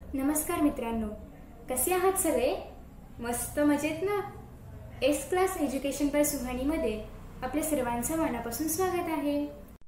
नमस्कार मित्रांनो, कसे आहात सगळे? मस्त मजेत ना? एस क्लास एज्युकेशन बाय सुहानीमध्ये आपल्या सर्वांचं मनापासून स्वागत आहे.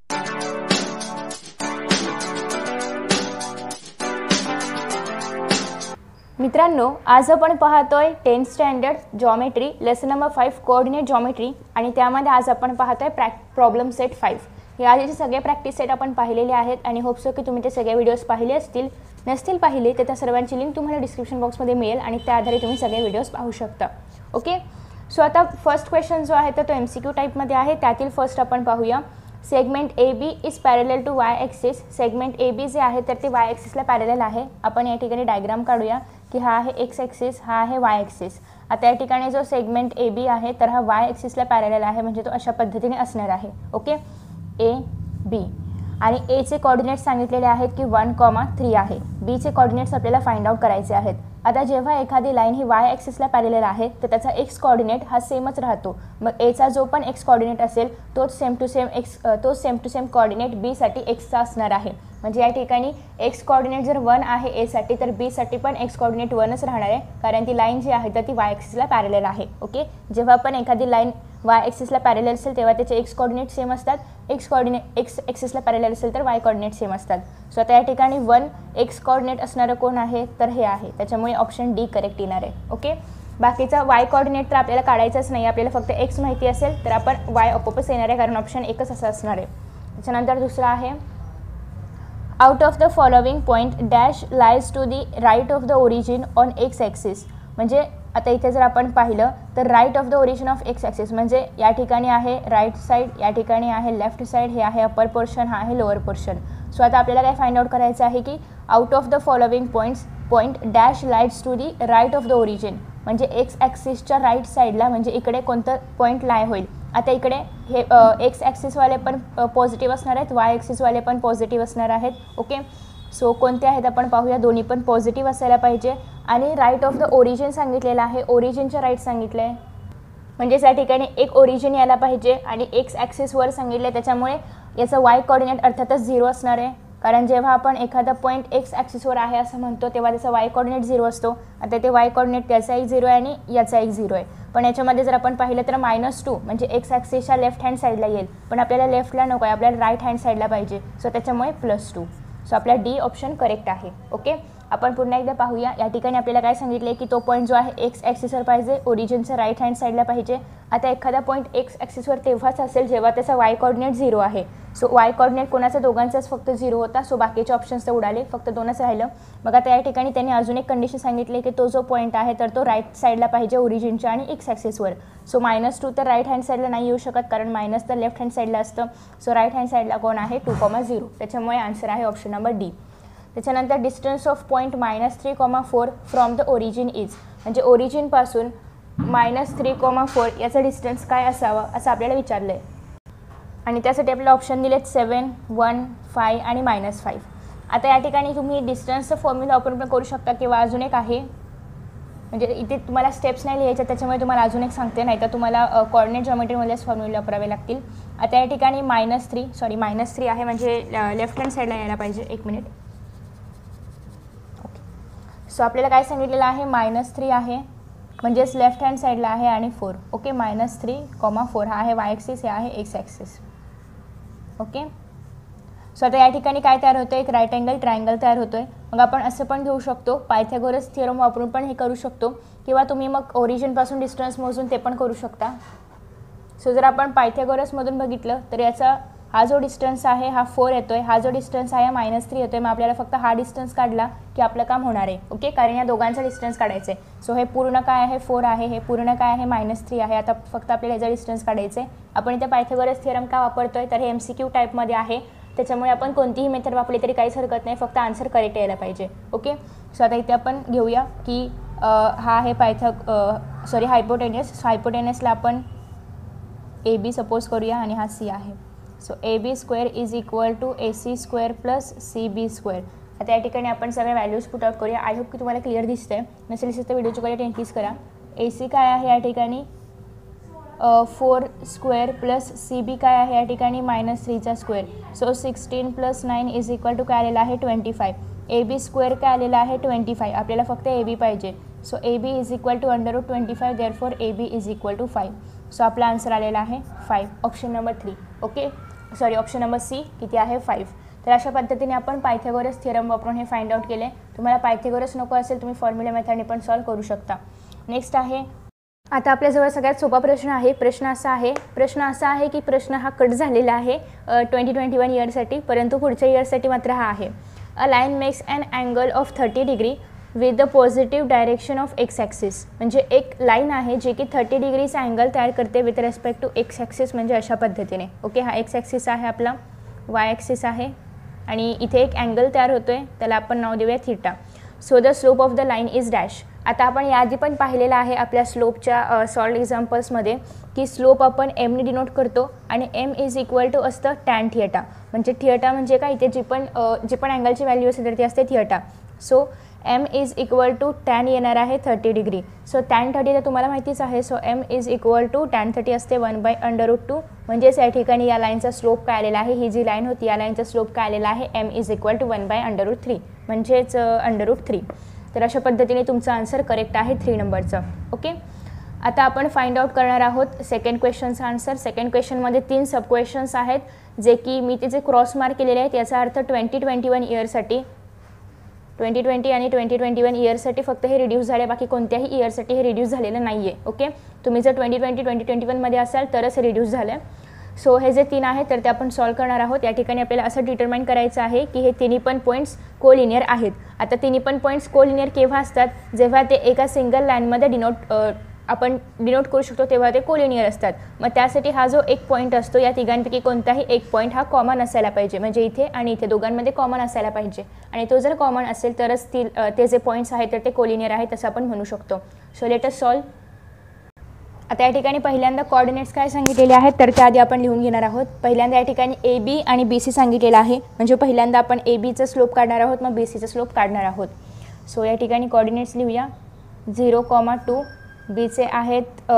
मित्रांनो, आज आपण पाहतोय 10th standard geometry lesson number 5 coordinate geometry आणि त्यामध्ये आज आपण पाहतोय प्रॉब्लेम सेट 5. या आधीचे सगळे प्रॅक्टिस सेट आपण पाहिलेले आहेत आणि होप सो की तुम्ही ते सगळे व्हिडिओज पाहिले असतील. नसतील पाहिले तर त्या सर्वांची लिंक तुम्हाला डिस्क्रिप्शन बॉक्समध्ये मिळेल आणि त्या आधारे तुम्ही सगळे व्हिडिओज पाहू शकता. ओके, सो आता फर्स्ट क्वेश्चन जो आहे तो MCQ टाईपमध्ये आहे. त्यातील फर्स्ट आपण पाहूया. Segment AB is parallel to y axis. Segment AB जे आहे तर ते वाय ॲक्सिसला पॅरलल आहे. आपण या ठिकाणी डायग्राम काढूया की हा आहे एक्स ॲक्सिस, हा आहे वाय ॲक्सिस. आता या ठिकाणी जो सेगमेंट AB आहे तर हा वाय ॲक्सिसला पॅरलल आहे, म्हणजे तो अशा पद्धतीने असणार आहे. ओके, AB आणि Aचे कोऑर्डिनेट सांगितलेले आहेत की 1,3 आहे. Bचे कोऑर्डिनेट्स आपल्याला फाइंड आउट करायचे आहेत. आता जेव्हा एखादी लाईन ही वाय ॲक्सिसला पॅरलल आहे तर त्याचा एक्स कोऑर्डिनेट हा सेमच राहतो. मग Aचा जो पण एक्स कोऑर्डिनेट असेल तोच सेम टू सेम कोऑर्डिनेट Bसाठी एक्सचा असणार आहे. म्हणजे या ठिकाणी एक्स कोऑर्डिनेट जर 1 आहे Aसाठी तर Bसाठी पण एक्स कोऑर्डिनेट 1च राहणार आहे, कारण ती लाईन जी आहे तर ती वाय ॲक्सिसला पॅरलल आहे. ओके, जेव्हा पण एखादी लाईन वाय ॲक्सिसला पॅरलल असेल तेव्हा त्याचे एक्स कोऑर्डिनेट सेम असतात. एक्स ॲक्सिसला पॅरलल असेल तर वाय कोऑर्डिनेट सेम असतात. सो आता या ठिकाणी 1 एक्स कोऑर्डिनेट असणारं कोण आहे तर हे आहे. त्याच्यामुळे ऑप्शन डी करेक्ट येणार आहे. ओके, बाकीचा वाय कोऑर्डिनेट तर आपल्याला काढायचंच नाही. आपल्याला फक्त एक्स माहिती असेल तर आपण वाय आपोआपच येणार आहे, कारण ऑप्शन एकच असं असणार आहे. त्याच्यानंतर दुसरा आहे out of the following point dash lies to the right of the origin on x axis. म्हणजे आता इथे जर आपण पाहिलं तर right of the origin of x axis म्हणजे या ठिकाणी आहे राईट साईड, या ठिकाणी आहे लेफ्ट साईड, हे आहे अपर पोर्शन, हा आहे लोअर पोर्शन. सो आता आपल्याला काय फाइंड आउट करायचं आहे की out of the following point dash lies to the right of the origin, म्हणजे एक्स ॲक्सिसच्या राईट साईडला, म्हणजे इकडे कोणतं पॉईंट लाय होईल. आता इकडे हे एक्स ॲक्सिसवाले पण पॉझिटिव्ह असणार आहेत, वाय ॲक्सिसवाले पण पॉझिटिव्ह असणार आहेत. ओके, सो कोणते आहेत आपण पाहूया. दोन्ही पण पॉझिटिव्ह असायला पाहिजे. आणि राईट ऑफ द ओरिजिन सांगितलेलं आहे, ओरिजिनच्या राईट सांगितलं आहे, म्हणजेच या ठिकाणी एक ओरिजिन यायला पाहिजे आणि एक्स ॲक्सिसवर सांगितलं आहे, त्याच्यामुळे याचं वाय कोऑर्डिनेट अर्थातच 0 असणार आहे. कारण जेव्हा आपण एखादा पॉईंट एक्स ॲक्सिसवर आहे असं म्हणतो तेव्हा त्याचा वाय कोऑर्डिनेट 0 असतो. आता ते वाय कोऑर्डिनेट त्याचा एक 0 आहे आणि याचा एक 0 आहे. पण याच्यामध्ये जर आपण पाहिलं तर -2 म्हणजे एक्स ॲक्सिसच्या लेफ्ट हँड साईडला येईल, पण आपल्याला लेफ्टला नको आहे, आपल्याला राईट हँड साईडला पाहिजे. सो त्याच्यामुळे +2. सो आपला डी ऑप्शन करेक्ट आहे. ओके, आपण पुन्हा एकदा पाहूया. या ठिकाणी आपल्याला काय सांगितले की तो पॉईंट जो आहे एक्स ॲक्सिसवर पाहिजे, ओरिजिनचं राईट हँड साईडला पाहिजे. आता एखादा पॉईंट एक्स ॲक्सिसवर तेव्हाच असेल जेव्हा त्याचा वाय कोऑर्डिनेट 0 आहे. सो वाय कोऑर्डिनेट कोणाचा दोघांचाच फक्त 0 होता. सो बाकीचे ऑप्शन्स तर उडाले, फक्त 2च राहिलं. मग आता या ठिकाणी त्यांनी अजून एक कंडिशन सांगितली की तो जो पॉईंट आहे तर तो राईट साईडला पाहिजे ओरिजिनच्या आणि एक्स ॲक्सिसवर. सो -2 तर राईट हँड साईडला नाही येऊ शकत, कारण मायनस तर लेफ्ट हँड साईडला असतं. सो राईट हँड साईडला कोण आहे 2,0. त्याच्यामुळे आन्सर आहे ऑप्शन नंबर डी. त्याच्यानंतर distance of point -3,4 from the origin is, म्हणजे ओरिजिनपासून -3,4 याचा डिस्टन्स काय असावा असं आपल्याला विचारलं आहे. आणि त्यासाठी आपल्याला ऑप्शन दिलेत 7, 1, 5 आणि -5. आता या ठिकाणी तुम्ही डिस्टन्सचं फॉर्म्युला वापरून पण करू शकता किंवा अजून एक आहे, म्हणजे इथे तुम्हाला स्टेप्स नाही लिहायच्या, त्याच्यामुळे तुम्हाला अजून एक सांगते, नाही तर तुम्हाला कोऑर्डिनेट जॉमेट्रीमधलेच फॉर्म्युला वापरावे लागतील. आता या ठिकाणी -3 आहे, म्हणजे लेफ्ट हँड साईडला यायला पाहिजे. 1 मिनिट. सो आपल्याला काय सांगितलेलं आहे -3 आहे, म्हणजेच लेफ्ट हँड साईडला आहे आणि 4. ओके, -3,4 हा आहे वाय ॲक्सिस, हे आहे एक्स ॲक्सिस. ओके, सो आता या ठिकाणी काय तयार होतं, एक राईट अँगल ट्रायंगल तयार होतो आहे. मग आपण असं पण घेऊ शकतो, पायथागोरस थिअरम वापरून पण हे करू शकतो, किंवा तुम्ही मग ओरिजिनपासून डिस्टन्स मोजून ते पण करू शकता. सो जर आपण पायथागोरसमधून बघितलं तर याचा हा जो डिस्टन्स आहे हा 4 येतो आहे, हा जो डिस्टन्स आहे -3 येतो आहे. मग आपल्याला फक्त हा डिस्टन्स काढला की आपलं काम होणार आहे. ओके, कारण या दोघांचा डिस्टन्स काढायचं आहे. सो हे पूर्ण काय आहे 4 आहे, हे पूर्ण काय आहे -3 आहे. आता फक्त आपल्याला याचा डिस्टन्स काढायचं आहे. आपण इथे पायथागोरस थिअरम का वापरतो आहे तर हे MCQ टाईपमध्ये आहे, त्याच्यामुळे आपण कोणतीही मेथड वापरली तरी काहीच हरकत नाही, फक्त आन्सर करेक्ट यायला पाहिजे. ओके, सो आता इथे आपण घेऊया की हा आहे हायपोटेनसला आपण AB सपोज करूया आणि हा C आहे. So AB² is equal to AC² + CB². आता या ठिकाणी आपण सगळ्या व्हॅल्यूज पुट आउट करूया. आय होप की तुम्हाला क्लिअर दिसतंय. नसेल तर व्हिडिओची क्वालिटी इन्क्रीज करा. AC काय आहे या ठिकाणी 4² + CB काय आहे या ठिकाणी -3चा square. So 16 + 9 is equal to काय आलेला आहे 25. ए बी स्क्वेअर काय आलेला आहे 25. आपल्याला फक्त ए बी पाहिजे. So A B is equal to √25. Therefore A B is equal to 5. So आपला आन्सर आलेला आहे 5. Option number 3. Okay, sorry, option number C किती आहे 5. तर अशा पद्धतीने आपण पायथागोरस थिअरम वापरून हे फाइंड आउट केले. तुम्हाला पायथागोरस नको असेल तुम्ही फॉर्म्युला मेथडने पण सॉल्व करू शकता. नेक्स्ट आहे, आता आपल्याजवळ सगळ्यात सोपा प्रश्न आहे. प्रश्न असा आहे की प्रश्न हा कट झालेला आहे 2021 इयरसाठी, परंतु पुढच्या इयरसाठी मात्र हा आहे. A line makes an angle of 30 degree with the positive direction of x axis. म्हणजे एक लाईन आहे जी की 30 डिग्रीचा अँगल तयार करते with respect to x axis. म्हणजे अशा पद्धतीने. ओके, हा एक्स ॲक्सिस आहे आपला, वाय ॲक्सिस आहे आणि इथे एक अँगल तयार होतो आहे, त्याला आपण नाव देऊया theta. So the slope of the line is dash. आता आपण याआधी पण पाहिलेलं आहे आपल्या स्लोपच्या सॉल्ड एक्झाम्पल्समध्ये की स्लोप आपण एमने डिनोट करतो आणि एम इज इक्वल टू असतं टॅन थिएटा. म्हणजे थिएटा म्हणजे काय, इथे जी पण अँगलची व्हॅल्यू असेल तर ती असते theta. So M is equal to tan येणार आहे 30 डिग्री. सो टॅन 30 तर तुम्हाला माहितीच आहे. So M is equal to tan 30 असते 1/√2. म्हणजेच या ठिकाणी या लाईनचा स्लोप काय आलेला आहे, ही जी लाईन होती या लाईनचा स्लोप काय आलेला आहे, एम इज इक्वल टू 1/√3 म्हणजेच √3. तर अशा पद्धतीने तुमचा आन्सर करेक्ट आहे 3 नंबरचं. ओके, आता आपण फाइंड आउट करणार आहोत सेकंड क्वेश्चनचा आन्सर. सेकंड क्वेश्चनमध्ये 3 सब क्वेश्चन्स आहेत जे की मी तिचे क्रॉस मार्क केलेले आहेत. याचा अर्थ 2021 इयरसाठी, 2020 आणि 2021 इयरसाठी फक्त हे रिड्यूस झाले, बाकी कोणत्याही इयरसाठी हे रिड्यूस झालेलं नाही आहे. ओके, तुम्ही जर 2020 2021मध्ये असाल तरच हे रिड्यूस झालं. सो हे जे 3 आहेत तर ते आपण सॉल्व करणार आहोत. या ठिकाणी आपल्याला असं डिटरमाइन करायचं आहे की हे तिन्ही पण पॉईंट्स कोलिनियर आहेत. आता तिन्ही पण पॉईंट्स कोलिनियर केव्हा असतात, जेव्हा ते एका सिंगल लाईनमध्ये आपण डिनोट करू शकतो तेव्हा ते कोलिनियर असतात. मग त्यासाठी हा जो एक पॉईंट असतो या तिघांपैकी कोणताही एक पॉईंट हा कॉमन असायला पाहिजे. म्हणजे इथे आणि इथे दोघांमध्ये कॉमन असायला पाहिजे आणि तो जर कॉमन असेल तरच ते जे पॉईंट्स आहेत तर ते कोलिनियर आहेत असं आपण म्हणू शकतो. So let us solve. आता या ठिकाणी पहिल्यांदा कोऑर्डिनेट्स काय सांगितलेले आहेत तर त्याआधी आपण लिहून घेणार आहोत. पहिल्यांदा या ठिकाणी ए बी आणि बी सी सांगितलेलं आहे. म्हणजे पहिल्यांदा आपण ए बीचं स्लोप काढणार आहोत, मग बी सीचं स्लोप काढणार आहोत. सो या ठिकाणी कोऑर्डिनेट्स लिहूया. 0,2 बीचे आहेत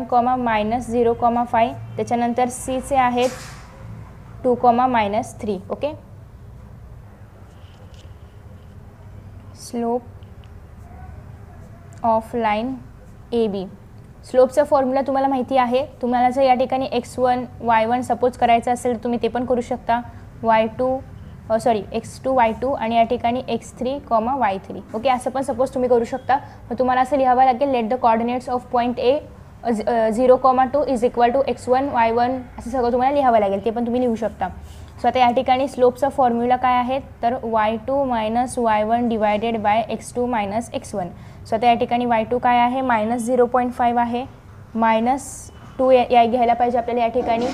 1,-0,5. त्याच्यानंतर सीचे आहेत 2,-3. Okay, slope of line A B. स्लोपचा फॉर्म्युला तुम्हाला माहिती आहे. तुम्हाला जर या ठिकाणी x1 y1 सपोज करायचं असेल तर तुम्ही ते पण करू शकता. x2 y2 आणि या ठिकाणी x3, y3. ओके, असं पण सपोज तुम्ही करू शकता. मग तुम्हाला असं लिहावं लागेल let the coordinates of point A 0,2 is equal to x1 y1 असं सगळं तुम्हाला लिहावं लागेल. ते पण तुम्ही लिहू शकता. सो आता या ठिकाणी स्लोपचा फॉर्म्युला काय आहे तर y2 - y1 divided by x2 - x1. So आता या ठिकाणी y2 काय आहे -0.5 आहे. -2 या घ्यायला पाहिजे आपल्याला या ठिकाणी.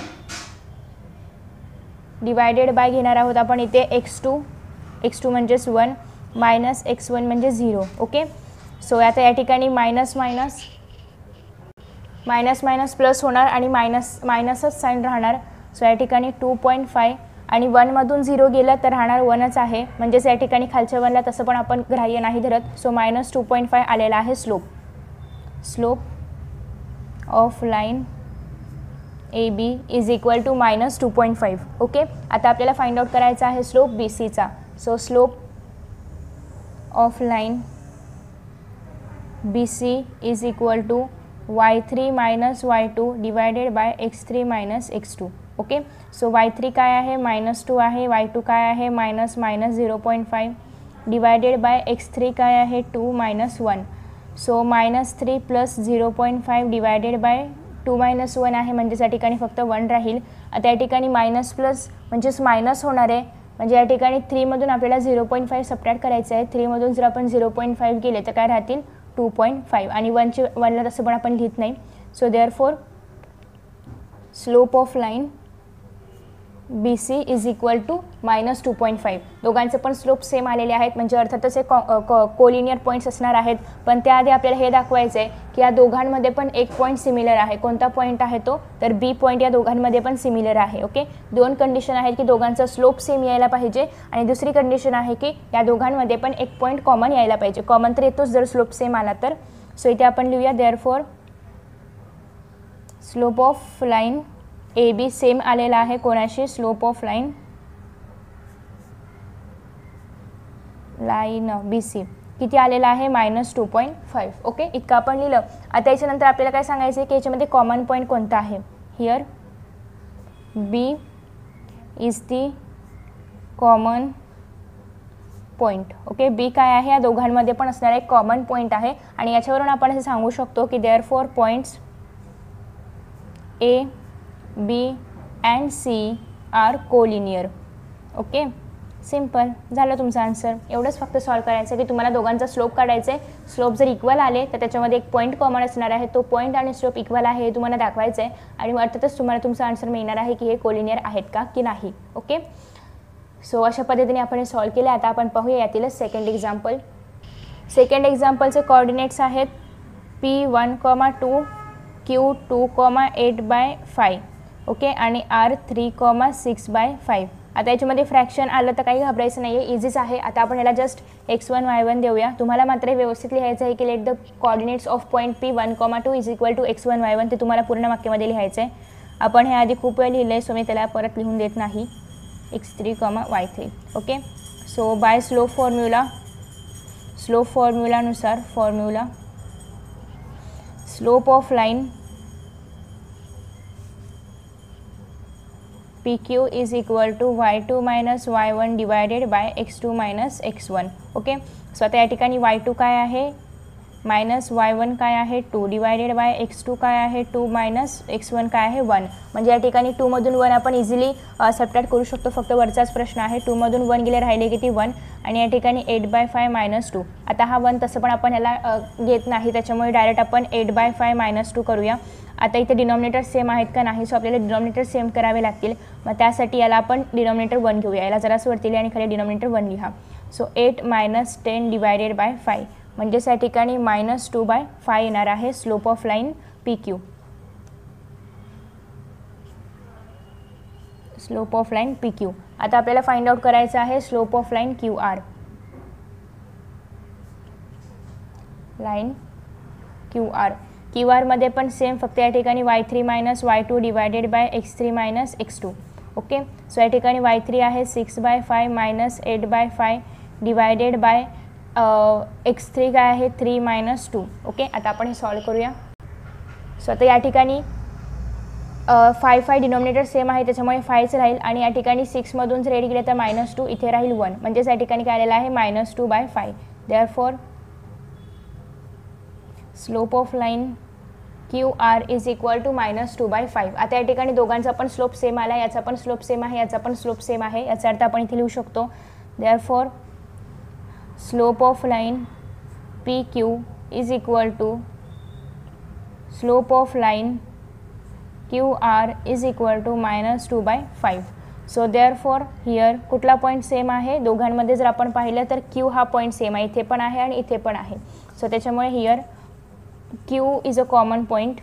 डिवायडेड बाय घेणार आहोत आपण इथे x2 म्हणजेच 1 मायनस x1 म्हणजे 0. ओके, सो आता या ठिकाणी मायनस मायनस प्लस होणार आणि मायनसच साईन राहणार. सो या ठिकाणी 2.5 आणि 1मधून 0 गेलं तर राहणार 1च आहे. म्हणजेच या ठिकाणी खालच्या 1ला तसं पण आपण ग्राह्य नाही धरत. सो -2.5 आलेला आहे slope of line A B is equal to -2.5. Okay, आता आपल्याला फाइंड आउट करायचा आहे स्लोप बी सीचा. So slope of line B C is equal to y3 - y2 divided by x3 - x2. Okay, so y3 काय आहे -2 आहे, y2 काय आहे -0.5 डिवायडेड बाय x3 काय आहे 2 - 1. सो -3 + 0.5 डिवायडेड बाय 2 - 1 आहे. म्हणजेच या ठिकाणी फक्त 1 राहील. आता या ठिकाणी मायनस प्लस म्हणजेच मायनस होणार आहे. म्हणजे या ठिकाणी 3मधून आपल्याला 0.5 सबट्रॅक्ट करायचं आहे. 3मधून जर आपण 0.5 गेले तर काय राहतील 2.5 आणि 1ला तसं पण आपण लिहित नाही. So therefore slope of line B C is equal to -2.5. दोघांचे पण स्लोप सेम आलेले आहेत. म्हणजे अर्थातच हे कोलिनियर पॉईंट्स असणार आहेत. पण त्याआधी आपल्याला हे दाखवायचं आहे की या दोघांमध्ये पण एक पॉईंट सिमिलर आहे. कोणता पॉईंट आहे तो तर बी पॉईंट या दोघांमध्ये पण सिमिलर आहे. ओके, 2 कंडिशन आहेत की दोघांचा स्लोप सेम यायला पाहिजे आणि दुसरी कंडिशन आहे की या दोघांमध्ये पण एक पॉईंट कॉमन यायला पाहिजे. कॉमन तर येतोच जर स्लोप सेम आला तर. सो इथे आपण लिहूया therefore slope of line A B same आलेला आहे कोणाशी slope of line line B C किती आलेला आहे -2.5. ओके, इतकं आपण लिहिलं. आता याच्यानंतर आपल्याला काय सांगायचं आहे की याच्यामध्ये कॉमन पॉईंट कोणता आहे. Here B is the common point. Okay, B काय आहे, या दोघांमध्ये पण असणारा एक कॉमन पॉईंट आहे आणि याच्यावरून आपण असे सांगू शकतो की therefore points A B and C are collinear. Okay, simple झालं तुमचं आन्सर. एवढंच फक्त सॉल्व करायचं की तुम्हाला दोघांचा स्लोप काढायचा आहे. स्लोप जर इक्वल आले तर त्याच्यामध्ये एक पॉईंट कॉमन असणार आहे. तो पॉईंट आणि स्लोप इक्वल आहे हे तुम्हाला दाखवायचं आहे आणि अर्थातच तुम्हाला तुमचा आन्सर मिळणार आहे की हे कोलिनियर आहेत का की नाही. ओके, सो अशा पद्धतीने आपण हे सॉल्व केले. आता आपण पाहूया यातीलच सेकंड एक्झाम्पल. सेकंड एक्झाम्पलचे कोऑर्डिनेट्स आहेत P1,2 Q2,8/5. ओके, आणि R3,6/5. आता याच्यामध्ये फ्रॅक्शन आलं तर काही घाबरायचं नाही आहे, इझीच आहे. आता आपण याला जस्ट x1 y1 देऊया. तुम्हाला मात्र व्यवस्थित लिहायचं आहे की let the coordinates of point P1,2 is equal to x1 y1. ते तुम्हाला पूर्ण वाक्यामध्ये लिहायचं आहे. आपण हे आधी खूप वेळ लिहिलं आहे सो मी त्याला परत लिहून देत नाही. x3, y3. Okay, so by slope फॉर्म्युलानुसार slope of line PQ is equal to y2 minus y1 divided by x2 minus x1. Okay, so आता या ठिकाणी y2 काय आहे मायनस y1 काय आहे 2 डिवायडेड बाय x2 काय आहे 2 मायनस x1 काय आहे 1. म्हणजे या ठिकाणी 2 मधून 1 आपण इझिली सबट्रॅक्ट करू शकतो. फक्त वरचाच प्रश्न आहे. 2 मधून 1 गेले राहिले किती 1 आणि या ठिकाणी 8/5 मायनस 2. आता हा 1 तसं पण आपण याला घेत नाही, त्याच्यामुळे डायरेक्ट आपण 8/5 मायनस 2 करूया. आता इथे डिनॉमिनेटर सेम आहेत का नाही, सो आपल्याला डिनॉमिनेटर सेम करावे लागतील. मग त्यासाठी याला आपण डिनॉमिनेटर 1 घेऊया. याला जरासं वरती लिहा आणि खाली डिनॉमिनेटर 1 लिहा. सो 8 मायनस 10 डिवायडेड बाय 5 म्हणजेच या ठिकाणी -2/5 येणार आहे slope of line PQ. Slope of line PQ. आता आपल्याला फाइंड आउट करायचं आहे slope of line QR. Line QR मध्ये पण सेम, फक्त या ठिकाणी y3 minus y2 divided by x3 minus x2. Okay, so या ठिकाणी y3 आहे 6/5 मायनस 8/5 डिवायडेड बाय x3 काय आहे 3 मायनस 2. ओके, आता आपण हे सॉल्व करूया. सो आता या ठिकाणी 5 डिनॉमिनेटर सेम आहे त्याच्यामुळे 5च राहील आणि या ठिकाणी 6 मधून जर 8 गेले तर -2 इथे राहील 1. म्हणजेच या ठिकाणी काय आलेलं आहे -2/5. Therefore slope of line QR is equal to -2/5. आता या ठिकाणी दोघांचा पण स्लोप सेम आला, याचा पण स्लोप सेम आहे, याचा पण स्लोप सेम आहे. याचा अर्थ आपण इथे लिहू शकतो therefore slope of line PQ is equal to slope of line QR is equal to -2/5. So therefore here कुठला पॉईंट सेम आहे दोघांमध्ये जर आपण पाहिलं तर Q हा पॉईंट सेम आहे, इथे पण आहे आणि इथे पण आहे. सो त्याच्यामुळे here Q is a common point.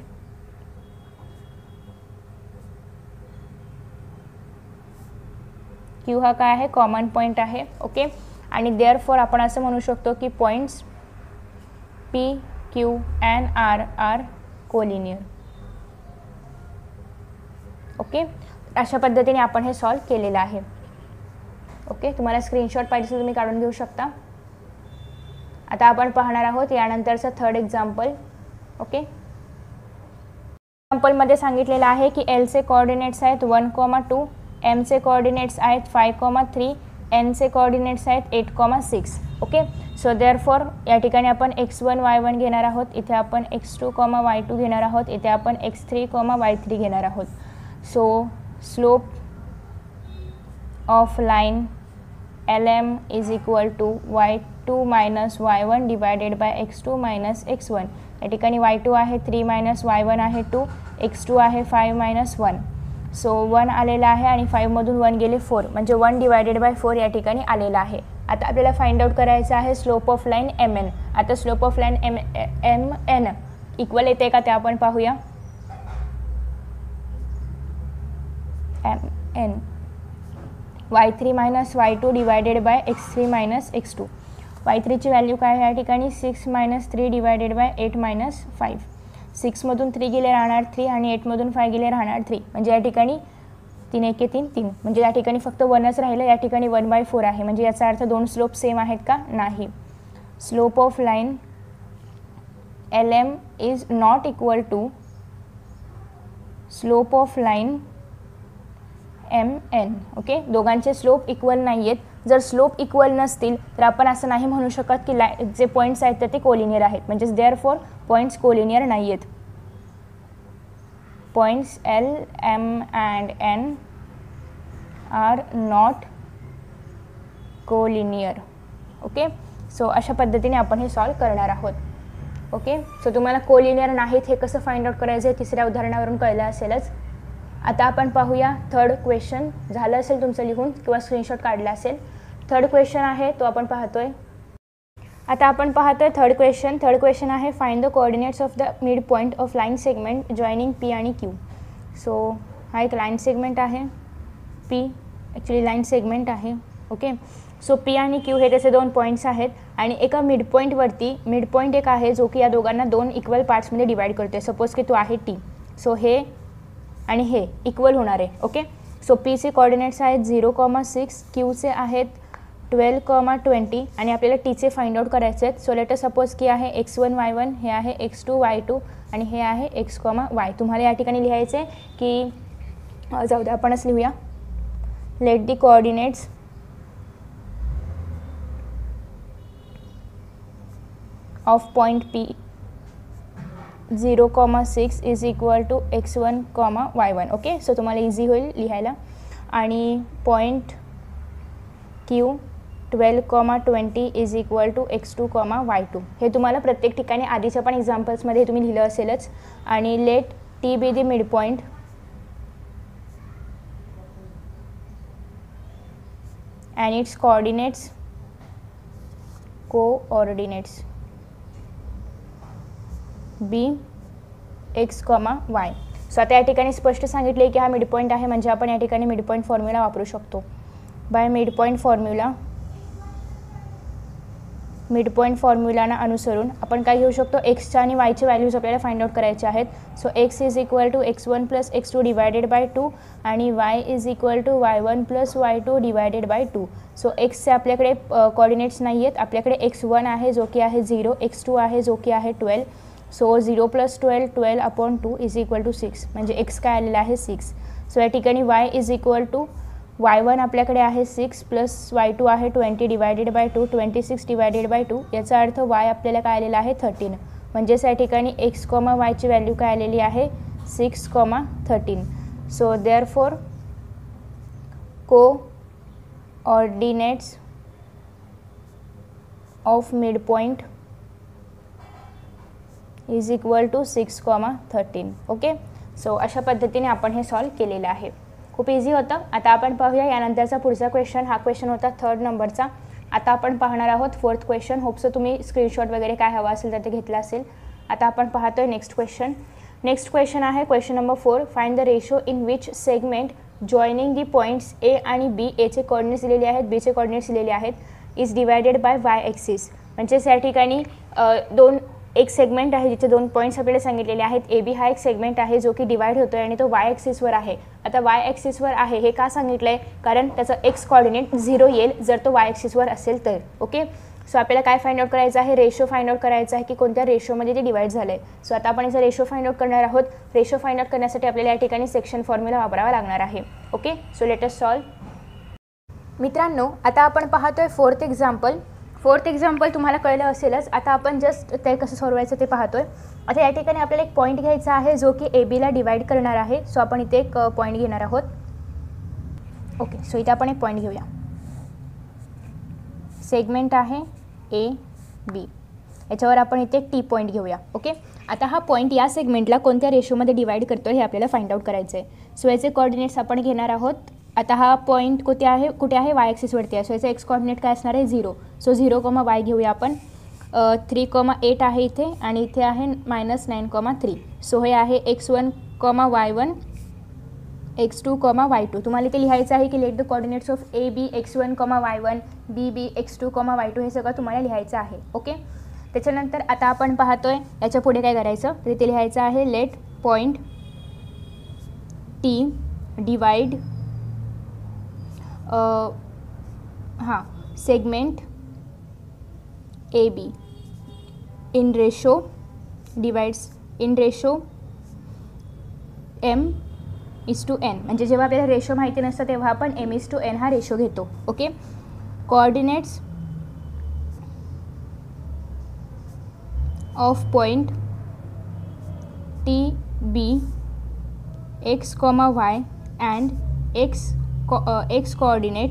Q हा काय आहे कॉमन पॉईंट आहे. ओके, आणि देअरफॉर आपण असं म्हणू शकतो की points P, Q and R are collinear. Okay, अशा पद्धतीने आपण हे सॉल्व केलेलं आहे. ओके, तुम्हाला स्क्रीनशॉट पाहिजे तर तुम्ही काढून घेऊ शकता. आता आपण पाहणार आहोत यानंतरचं थर्ड एक्झाम्पल. ओके, एक्झाम्पलमध्ये सांगितलेलं आहे की Lचे कोऑर्डिनेट्स आहेत 1,2, Mचे कोऑर्डिनेट्स आहेत 5,3, Nचे कोऑर्डिनेट्स आहेत 8,6. ओके, सो देअरफॉर या ठिकाणी आपण x1 y1 घेणार आहोत, इथे आपण x2 y2 घेणार आहोत, इथे आपण x3 y3 घेणार आहोत. So slope of line LM is equal to y2 minus y1 divided by x2 minus x1. या ठिकाणी y2 आहे 3 मायनस y1 आहे 2, x2 आहे 5 मायनस 1. सो 1 आलेला आहे आणि 5 मधून 1 गेले 4, म्हणजे 1 डिवायडेड बाय 4 या ठिकाणी आलेला आहे. आता आपल्याला फाइंड आउट करायचं आहे स्लोप ऑफ लाईन MN. आता slope of line MN equal येते का ते आपण पाहूया. MN y3 minus y2 divided by x3 minus x2. y3 ची व्हॅल्यू काय आहे या ठिकाणी 6 मायनस 3 डिवायडेड बाय 8 मायनस 5. 6 मधून 3 गेले राहणार 3 आणि 8 मधून 5 गेले राहणार 3, म्हणजे या ठिकाणी 3 1 3 3, म्हणजे या ठिकाणी फक्त 1च राहिलं, या ठिकाणी 1/4 आहे, म्हणजे याचा अर्थ दोन स्लोप सेम आहेत का? नाही. Slope of line LM is not equal to slope of line MN. Okay, दोघांचे स्लोप इक्वल नाही आहेत. जर स्लोप इक्वल नसतील तर आपण असं नाही म्हणू शकत की जे पॉईंट्स आहेत तर ते कोलिनियर आहेत, म्हणजेच देअरफॉर पॉईंट्स कोलिनियर नाही आहेत. Points L, M and N are not collinear. Okay, so अशा पद्धतीने आपण हे सॉल्व करणार आहोत. ओके, सो तुम्हाला कोलिनियर नाहीत हे कसं फाइंड आउट करायचं आहे तिसऱ्या उदाहरणावरून कळलं असेलच. आता आपण पाहूया थर्ड क्वेश्चन. झालं असेल तुमचं लिहून किंवा स्क्रीनशॉट काढला असेल. थर्ड क्वेश्चन आहे तो आपण पाहतोय. आता आपण पाहतोय थर्ड क्वेश्चन आहे find the coordinates of the mid point of line segment joining P आणि Q. सो हा एक लाईन सेगमेंट आहे, P ॲक्च्युली लाईन सेगमेंट आहे. ओके, सो P आणि Q हे त्याचे दोन पॉईंट्स आहेत आणि एका मिड पॉईंट एक आहे जो की या दोघांना दोन इक्वल पार्ट्समध्ये डिवाइड करतोय. सपोज की तो आहे T. सो हे आणि हे इक्वल होणार आहे. ओके, सो Pचे कोऑर्डिनेट्स आहेत 0,6, Qचे आहेत 12,20 आणि आपल्याला Tचे फाइंड आउट करायचे आहेत. सो लेट अस सपोज की आहे x1 y1, हे आहे x2 y2 आणि हे आहे x, y. तुम्हाला या ठिकाणी लिहायचे की जाऊ द्या आपणच लिहूया. Let the coordinates of point P 0,6 is equal to x1, y1. Okay, so तुम्हाला इझी होईल लिहायला. आणि point Q 12,20 is equal to x2, y2. हे तुम्हाला प्रत्येक ठिकाणी आधीच्या पण एक्झाम्पल्समध्ये तुम्ही लिहिलं असेलच. आणि let T be the mid point and its coordinates B x, y. सो आता या ठिकाणी स्पष्ट सांगितले की हा मिड पॉईंट आहे, म्हणजे आपण या ठिकाणी मिड पॉईंट फॉर्म्युला वापरू शकतो. बाय मिड पॉईंट फॉर्म्युलाना अनुसरून आपण काय घेऊ शकतो, एक्सच्या आणि वायचे व्हॅल्यूज आपल्याला फाइंड आउट करायचे आहेत. So x is equal to x1 + x2 divided by 2 आणि y is equal to y1 + y2 divided by 2. So एक्सचे आपल्याकडे कोऑर्डिनेट्स नाही आहेत, आपल्याकडे x1 आहे जो की आहे 0, x2 आहे जो की आहे 12. सो 0 + 12/2 इज इक्वल टू 6, म्हणजे x काय आलेला आहे 6. सो या ठिकाणी y is equal to y1 आपल्याकडे आहे 6 + y2 आहे 20 डिवायडेड बाय 2, 26 डिवायडेड बाय 2. याचा अर्थ y आपल्याला काय आलेला आहे 13, म्हणजेच या ठिकाणी x, y ची व्हॅल्यू काय आलेली आहे 6, 13. So therefore coordinates of mid point is equal to 6, 13. Okay, so अशा पद्धतीने आपण हे सॉल्व केलेलं आहे. खूप इझी होतं. आता आपण पाहूया यानंतरचा पुढचा क्वेश्चन. हा क्वेश्चन होता थर्ड नंबरचा. आता आपण पाहणार आहोत फोर्थ क्वेश्चन. होपसो तुम्ही स्क्रीनशॉट वगैरे काय हवा असेल तर ते घेतलं असेल. आता आपण पाहतोय नेक्स्ट क्वेश्चन आहे question number 4. Find the ratio in which segment joining the points A आणि बी, एचे कोऑर्डिनेट्स दिलेले आहेत, बीचे कोऑर्डिनेट्स दिलेले आहेत, is divided by y axis. म्हणजेच या ठिकाणी एक सेगमेंट आहे जिथे दोन पॉईंट्स आपल्याला सांगितलेले आहेत. ए बी हा एक सेगमेंट आहे जो की डिवाइड होतो आहे आणि तो वाय ॲक्सिसवर आहे. आता वाय ॲक्सिसवर आहे हे का सांगितलं आहे, कारण त्याचं एक्स कोऑर्डिनेट 0 येईल जर तो वाय ॲक्सिसवर असेल तर. ओके, सो आपल्याला काय फाइंड आउट करायचं आहे, रेशो फाइंड आउट करायचा आहे की कोणत्या रेशोमध्ये ते डिवाइड झालं आहे. सो आता आपण याचा रेशो फाइंड आउट करणार आहोत. रेशो फाइंड आउट करण्यासाठी आपल्याला या ठिकाणी सेक्शन फॉर्म्युला वापरावा लागणार आहे. Okay, so let us solve. मित्रांनो, आता आपण पाहतोय फोर्थ एक्झाम्पल तुम्हाला कळलं असेलच. आता आपण जस्ट ते कसं सोडवायचं ते पाहतोय. आता या ठिकाणी आपल्याला एक पॉईंट घ्यायचा आहे जो की ए बीला डिवाइड करणार आहे. सो आपण इथे एक पॉईंट घेणार आहोत. ओके, सो इथे आपण एक पॉईंट घेऊया. सेगमेंट आहे ए बी, याच्यावर आपण इथे टी पॉईंट घेऊया. ओके, आता हा पॉईंट या सेगमेंटला कोणत्या रेशोमध्ये डिवाइड करतो हे आपल्याला फाइंड आउट करायचं आहे. सो याचे कोऑर्डिनेट्स आपण घेणार आहोत. आता हा पॉईंट कुठे आहे वाय ॲक्सिसवरती आहे. सो याचा एक्स कोऑर्डिनेट काय असणार आहे 0. सो 0, y घेऊया आपण. 3,8 आहे इथे आणि इथे आहे -9,3. सो हे आहे x1, y1, x2, y2. तुम्हाला इथे लिहायचं आहे की let the coordinates of A B x1, y1, B B x2, y2 हे सगळं तुम्हाला लिहायचं आहे. ओके, त्याच्यानंतर आता आपण पाहतोय याच्या पुढे काय करायचं तर इथे लिहायचं आहे लेट पॉईंट टी डिवाइड हां segment A B in ratio divides in ratio m:n, म्हणजे जेव्हा आपल्याला रेशो माहिती नसतं तेव्हा आपण m:n हा रेशो घेतो. Okay. Coordinates of point T B x, y and x coordinate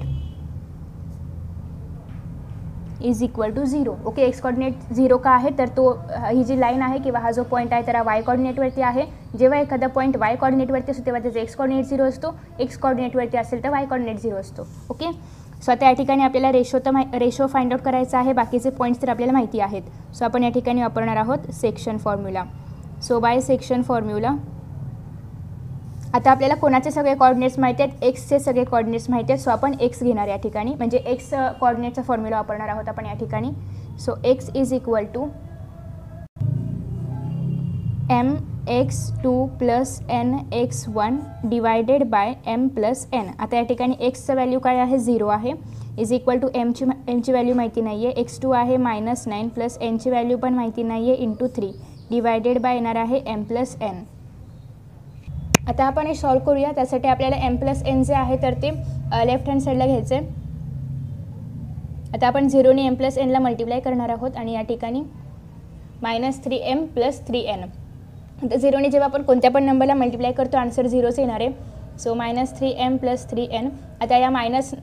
is equal to 0. Okay. X coordinate 0 का आहे तर तो ही जी लाईन आहे किंवा हा जो पॉईंट आहे तर हा वाय कोऑर्डिनेटवरती आहे. जेव्हा एखादा पॉईंट वाय कोऑर्डिनेटवरती असतो तेव्हा त्याचा एक्स कोऑर्डिनेट 0 असतो. एक्स कोऑर्डिनेटवरती असेल तर वाय कोऑर्डिनेट 0 असतो. ओके. सो आता या ठिकाणी आपल्याला रेशो फाइंड आउट करायचा आहे. बाकीचे पॉईंट्स तर आपल्याला माहिती आहेत. सो आपण या ठिकाणी वापरणार आहोत section formula. So by section formula आता आपल्याला कोणाचे सगळे कोऑर्डिनेट्स माहिती आहेत, एक्सचे सगळे कोऑर्डिनेट्स माहिती आहेत. सो आपण एक्स घेणार या ठिकाणी, म्हणजे एक्स कोऑर्डिनेटचा फॉर्म्युला वापरणार आहोत आपण या ठिकाणी. So x is equal to mx2 plus nx1 divided by m plus n. आता या ठिकाणी एक्सचं व्हॅल्यू काय आहे, 0 आहे. इज इक्वल टू एमची व्हॅल्यू माहिती नाही आहे. x2 आहे -9 प्लस nची व्हॅल्यू पण माहिती नाही आहे इंटू 3 डिवायडेड बाय येणार आहे m प्लस n. आता आपण हे सॉल्व करूया. त्यासाठी आपल्याला m प्लस n जे आहे तर ते लेफ्ट हँड साईडला घ्यायचं आहे. आता आपण 0ने m प्लस nला मल्टिप्लाय करणार आहोत आणि या ठिकाणी -3m प्लस 3n. आता 0ने जेव्हा आपण कोणत्या पण नंबरला मल्टिप्लाय करतो आन्सर 0च येणार आहे. So -3m plus 3n. आता या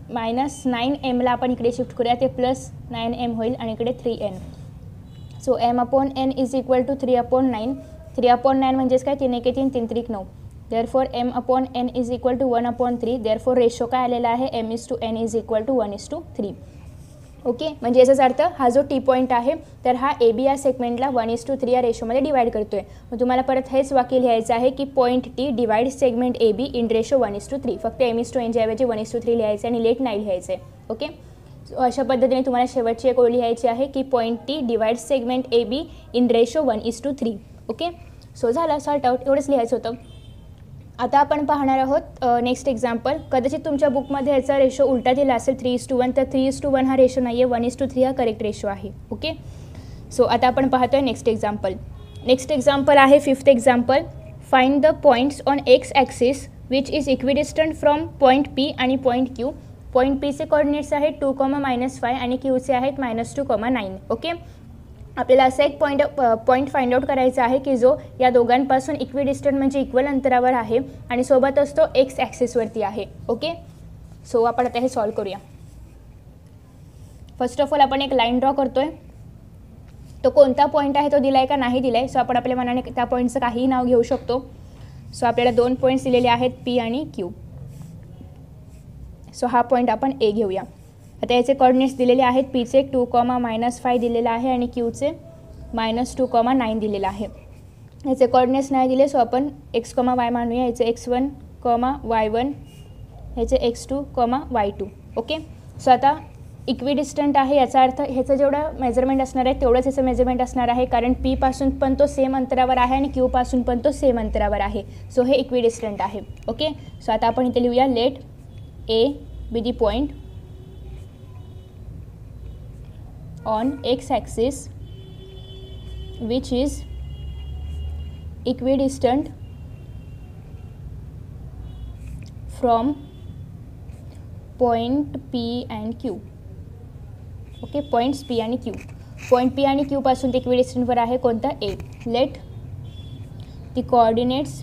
-9mला आपण इकडे शिफ्ट करूया, ते प्लस 9m होईल आणि इकडे 3n. So m/n is equal to 3/9. 3/9 म्हणजेच काय, 3 × 3 3 × 9. Therefore m/n is equal to 1/3. Therefore ratio काय आलेला आहे, m:n is equal to 1:3. Okay. म्हणजे याचाच अर्थ हा जो टी पॉईंट आहे तर हा ए बी या सेगमेंटला 1:3 या रेशोमध्ये डिवाइड करतोय. मग तुम्हाला परत हेच वाक्य लिहायचं आहे की point T divide segment A B in ratio 1:3. फक्त m:n च्या ऐवजी 1:3 लिहायचं आणि लेट नाही लिहायचं आहे. ओके. अशा पद्धतीने तुम्हाला शेवटची एक ओळ लिहायची आहे की point T divide segment A B in ratio 1:3. Okay. So झालं सॉर्ट आउट, एवढंच लिहायचं होतं. आता आपण पाहणार आहोत नेक्स्ट एक्झाम्पल. कदाचित तुमच्या बुकमध्ये याचा रेशो उलटा दिला असेल 3:1, तर 3:1 हा रेशो नाही आहे, 1:3 हा करेक्ट रेशो आहे. ओके. सो आता आपण पाहतोय नेक्स्ट एक्झाम्पल. नेक्स्ट एक्झाम्पल आहे 5th example. Find the points on x axis which is equidistant from point P आणि पॉईंट क्यू. पॉईंट पीचे कोऑर्डिनेट्स आहेत 2, -5 आणि क्यूचे आहेत -2, 9. ओके. आपल्याला असा एक पॉईंट फाइंड आउट करायचा आहे की जो या दोघांपासून इक्विडिस्टंट म्हणजे इक्वल अंतरावर आहे आणि सोबतच तो एक्स ॲक्सिसवरती आहे. ओके. सो आपण आता हे सॉल्व करूया. फर्स्ट ऑफ ऑल आपण एक लाईन ड्रॉ करतोय. तो कोणता पॉईंट आहे तो दिला आहे का नाही दिला आहे. सो आपण आपल्या मनाने त्या पॉईंटचं काहीही नाव घेऊ शकतो. सो आपल्याला 2 पॉईंट्स दिलेले आहेत पी आणि क्यू. सो हा पॉईंट आपण ए घेऊया. आता याचे कोऑर्डिनेट्स दिलेले आहेत. पीचे 2, -5 दिलेला आहे आणि क्यूचे -2, 9 दिलेला आहे. याचे कोऑर्डिनेट्स नाही दिले सो आपण x, y मानूया. याचे x1, y1, ह्याचे x2, y2. ओके. सो आता इक्विडिस्टंट आहे याचा अर्थ ह्याचं जेवढं मेजरमेंट असणार आहे तेवढंच ह्याचं मेजरमेंट असणार आहे, कारण पी पासून पण तो सेम अंतरावर आहे आणि क्यू पासून पण तो सेम अंतरावर आहे. सो हे इक्विडिस्टंट आहे. ओके. सो आता आपण इथे लिहूया let A be the point on x-axis which is equidistant from point P and Q. Okay. Points P आणि Q. पॉईंट P आणि Q पासून ते इक्विडिस्टंटवर आहे कोणता, A. Let the coordinates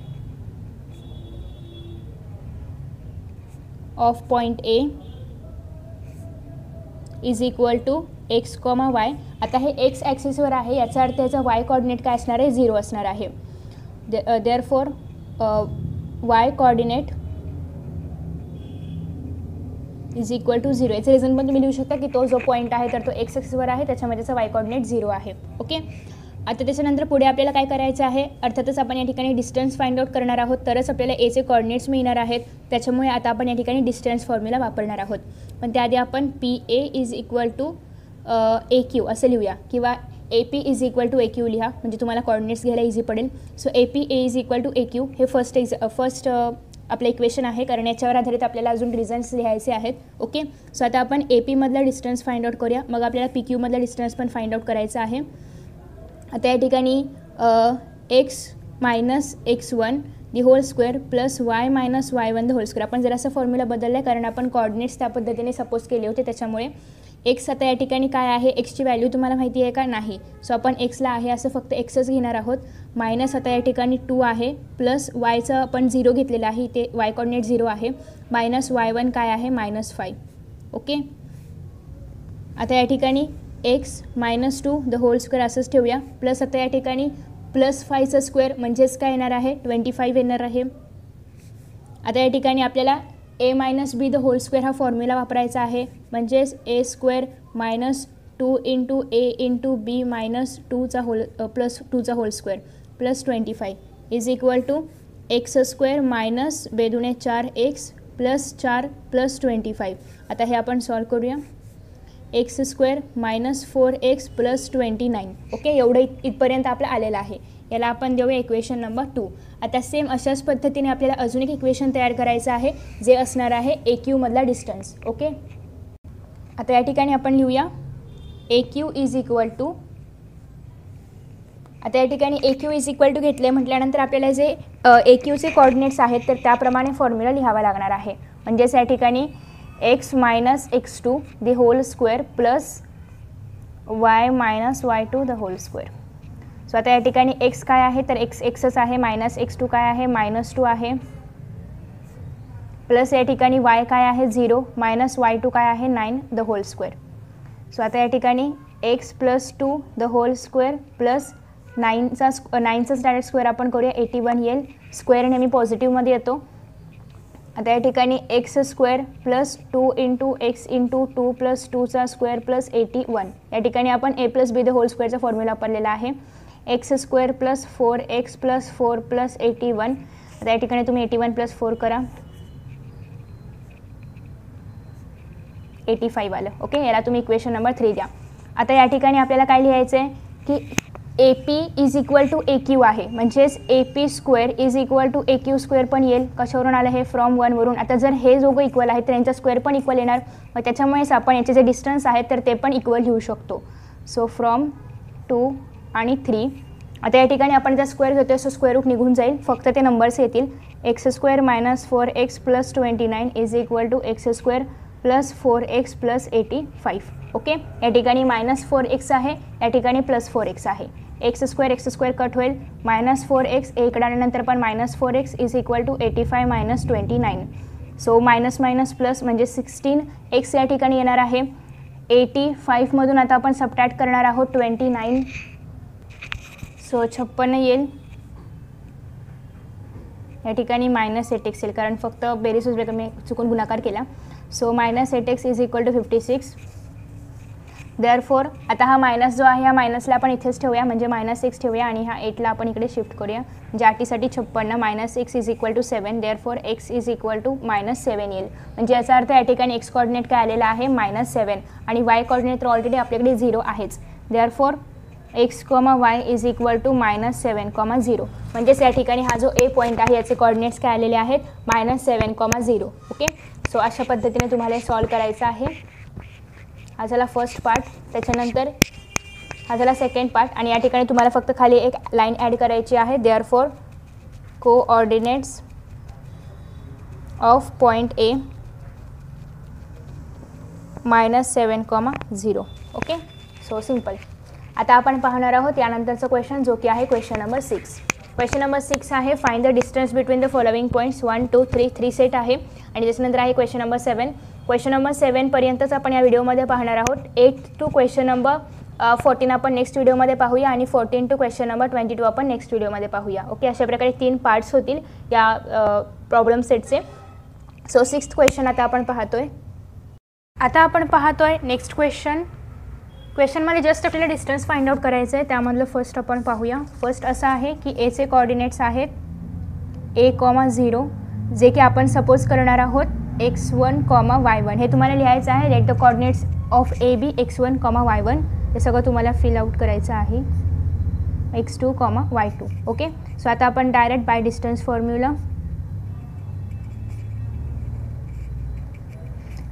of point A is equal to x, y. आता हे x ॲक्सिसवर आहे याचा अर्थ याचा वाय कोऑर्डिनेट काय असणार आहे, 0 असणार आहे. Therefore y coordinate is equal to 0. याचं रिझन पण तुम्ही लिहू शकता की तो जो पॉईंट आहे तर तो एक्स ॲक्सिसवर आहे, त्याच्यामध्ये त्याचा वाय कोऑर्डिनेट 0 आहे. ओके. आता त्याच्यानंतर पुढे आपल्याला काय करायचं आहे, अर्थातच आपण या ठिकाणी डिस्टन्स फाइंड आउट करणार आहोत तरच आपल्याला एचे कोऑर्डिनेट्स मिळणार आहेत. त्याच्यामुळे आता आपण या ठिकाणी डिस्टन्स फॉर्म्युला वापरणार आहोत. पण त्याआधी आपण PA is equal to AQ असं लिहूया किंवा AP is equal to AQ लिहा, म्हणजे तुम्हाला कोऑर्डिनेट्स घ्यायला इझी पडेल. So AP A is equal to AQ हे फर्स्ट आपलं इक्वेशन आहे, कारण याच्यावर आधारित आपल्याला अजून रिझन्स लिहायचे आहेत. ओके, सो आता आपण AP-मधला डिस्टन्स फाइंड आउट करूया, मग आपल्याला PQ-मधला डिस्टन्स पण फाइंड आउट करायचा आहे. आता या ठिकाणी x minus x1 the whole square plus y minus y1 the whole square. आपण जरासा फॉर्म्युला बदलला आहे, कारण आपण कोऑर्डिनेट्स त्या पद्धतीने सपोज केले होते, त्याच्यामुळे एक्स आता या ठिकाणी काय आहे, एक्सची व्हॅल्यू तुम्हाला माहिती आहे का, नाही. सो आपण एक्सला आहे असं फक्त एक्सच घेणार आहोत. मायनस आता या ठिकाणी 2 आहे, प्लस वायचं आपण 0 घेतलेलं आहे, ते वाय कोऑर्डिनेट 0 आहे, मायनस y1 काय आहे, -5. ओके, आता या ठिकाणी x minus 2 the whole square असंच ठेवूया, प्लस आता या ठिकाणी प्लस 5चं स्क्वेअर म्हणजेच काय येणार आहे, 25 येणार आहे. आता या ठिकाणी आपल्याला a minus B the whole square हा फॉर्म्युला वापरायचा आहे, म्हणजेच a square minus 2 into a into B minus 2चा होल प्लस 2चा whole square plus 25 is equal to x square minus बेदुणे 4x प्लस 4 प्लस 25. आता हे आपण सॉल्व करूया. X square minus 4x plus 29. Okay, एवढं इथपर्यंत आपलं आलेलं आहे. याला आपण देऊया इक्वेशन नंबर 2. आता सेम अशाच पद्धतीने आपल्याला अजून एक इक्वेशन तयार करायचं आहे, जे असणार आहे AQ-मधला डिस्टन्स. ओके, आता या ठिकाणी आपण लिहूया AQ इज इक्वल टू, आता या ठिकाणी AQ इज इक्वल टू घेतले म्हटल्यानंतर आपल्याला जे AQचे कोऑर्डिनेट्स आहेत तर त्याप्रमाणे फॉर्म्युला लिहावा लागणार आहे. म्हणजेच या ठिकाणी x minus x2 the whole square plus y minus y2 the whole square. So आता या ठिकाणी x काय आहे, तर एक्सच आहे, मायनस x2 काय आहे, -2 आहे, प्लस या ठिकाणी y काय आहे 0, मायनस y2 काय आहे 9 द होल स्क्वेअर. सो आता या ठिकाणी x plus 2 the whole square plus 9चा डायरेक्ट स्क्वेअर आपण करूया, 81 येईल. स्क्वेअर नेहमी पॉझिटिव्हमध्ये येतो. आता या ठिकाणी x square plus 2 into x into 2 plus 2चा स्क्वेअर प्लस 81. या ठिकाणी आपण a plus B the whole स्क्वेअरचा फॉर्म्युला वापरलेला आहे. X square plus 4x plus 4 plus 81. आता या ठिकाणी तुम्ही 81 प्लस 4 करा, 85 आलं. ओके, याला तुम्ही इक्वेशन नंबर 3 द्या. आता या ठिकाणी आपल्याला काय लिहायचं आहे की AP is equal to AQ आहे, म्हणजेच AP square is equal to AQ square पण येईल. कशावरून आलं हे, फ्रॉम 1 वरून. आता जर हे दोघं इक्वल आहेत तर यांचा स्क्वेअर पण इक्वल येणार, मग त्याच्यामुळेच आपण याचे जे डिस्टन्स आहेत तर ते पण इक्वल लिहू शकतो. सो फ्रॉम 2 आणि 3. आता या ठिकाणी आपण जर स्क्वेअर घेतो सो स्क्वेअर रूट निघून जाईल, फक्त ते नंबर्स येतील. X square minus 4x plus 29 is equal to x square plus 4x plus 85. Okay, या ठिकाणी -4x आहे, या ठिकाणी प्लस 4x आहे. एक्स स्क्वेअर कट होईल, -4x इकडे आल्यानंतर पण -4x is equal to 85 minus 29. So minus minus plus म्हणजे 16x या ठिकाणी येणार आहे. 85मधून आता आपण सबट्रॅक्ट करणार आहोत 29, सो 56 येईल. या ठिकाणी -8x येईल, कारण फक्त बेरीज उजव्या मी चुकून गुणाकार केला. So -8x is equal to 56. Therefore आता हा मायनस जो आहे, ह्या मायनसला आपण इथेच ठेवूया, म्हणजे -6 ठेवूया आणि ह्या 8ला आपण इकडे शिफ्ट करूया. म्हणजे 8साठी 56, -6 is equal to 7. Therefore x is equal to -7 येईल. म्हणजे याचा अर्थ या ठिकाणी x कोऑर्डिनेट काय आलेला आहे, -7 आणि y कोऑर्डिनेट तर ऑलरेडी आपल्याकडे 0 आहेच. Therefore x, y is equal to -7, 0. म्हणजेच या ठिकाणी हा जो A पॉईंट आहे याचे कोऑर्डिनेट्स काय आलेले आहेत, -7, 0. ओके, सो अशा पद्धतीने तुम्हाला हे सॉल्व करायचं आहे. हा झाला फर्स्ट पार्ट, त्याच्यानंतर हा झाला सेकंड पार्ट. आणि या ठिकाणी तुम्हाला फक्त खाली एक लाईन ॲड करायची आहे. Therefore coordinates of point A -7, 0. Okay, so simple. आता आपण पाहणार आहोत यानंतरचं क्वेश्चन, जो की आहे क्वेश्चन नंबर 6. क्वेश्चन नंबर 6 आहे, find the distance between the following points 1, 2, 3 set आहे. आणि त्याच्यानंतर आहे क्वेश्चन नंबर 7. क्वेश्चन नंबर 7पर्यंतच आपण या व्हिडिओमध्ये पाहणार आहोत. 8 टू क्वेश्चन नंबर 14 आपण नेक्स्ट व्हिडिओमध्ये पाहूया आणि 14 टू क्वेश्चन नंबर 22 आपण नेक्स्ट व्हिडिओमध्ये पाहूया. ओके, अशा प्रकारे 3 पार्ट्स होतील या प्रॉब्लेम सेटचे. सो 6th क्वेश्चन आता आपण पाहतोय. आता आपण पाहतोय नेक्स्ट क्वेश्चनमध्ये जस्ट आपल्याला डिस्टन्स फाइंड आउट करायचं आहे. त्यामधलं फर्स्ट आपण पाहूया. फर्स्ट असं आहे की एचे कोऑर्डिनेट्स आहेत A, 0, जे की आपण सपोज करणार आहोत x1, y1. हे तुम्हाला लिहायचं आहे. Let the coordinates of A be x1, y1. हे सगळं तुम्हाला फिल आउट करायचं आहे. x2, y2. ओके, सो आता आपण डायरेक्ट बाय डिस्टन्स फॉर्म्युला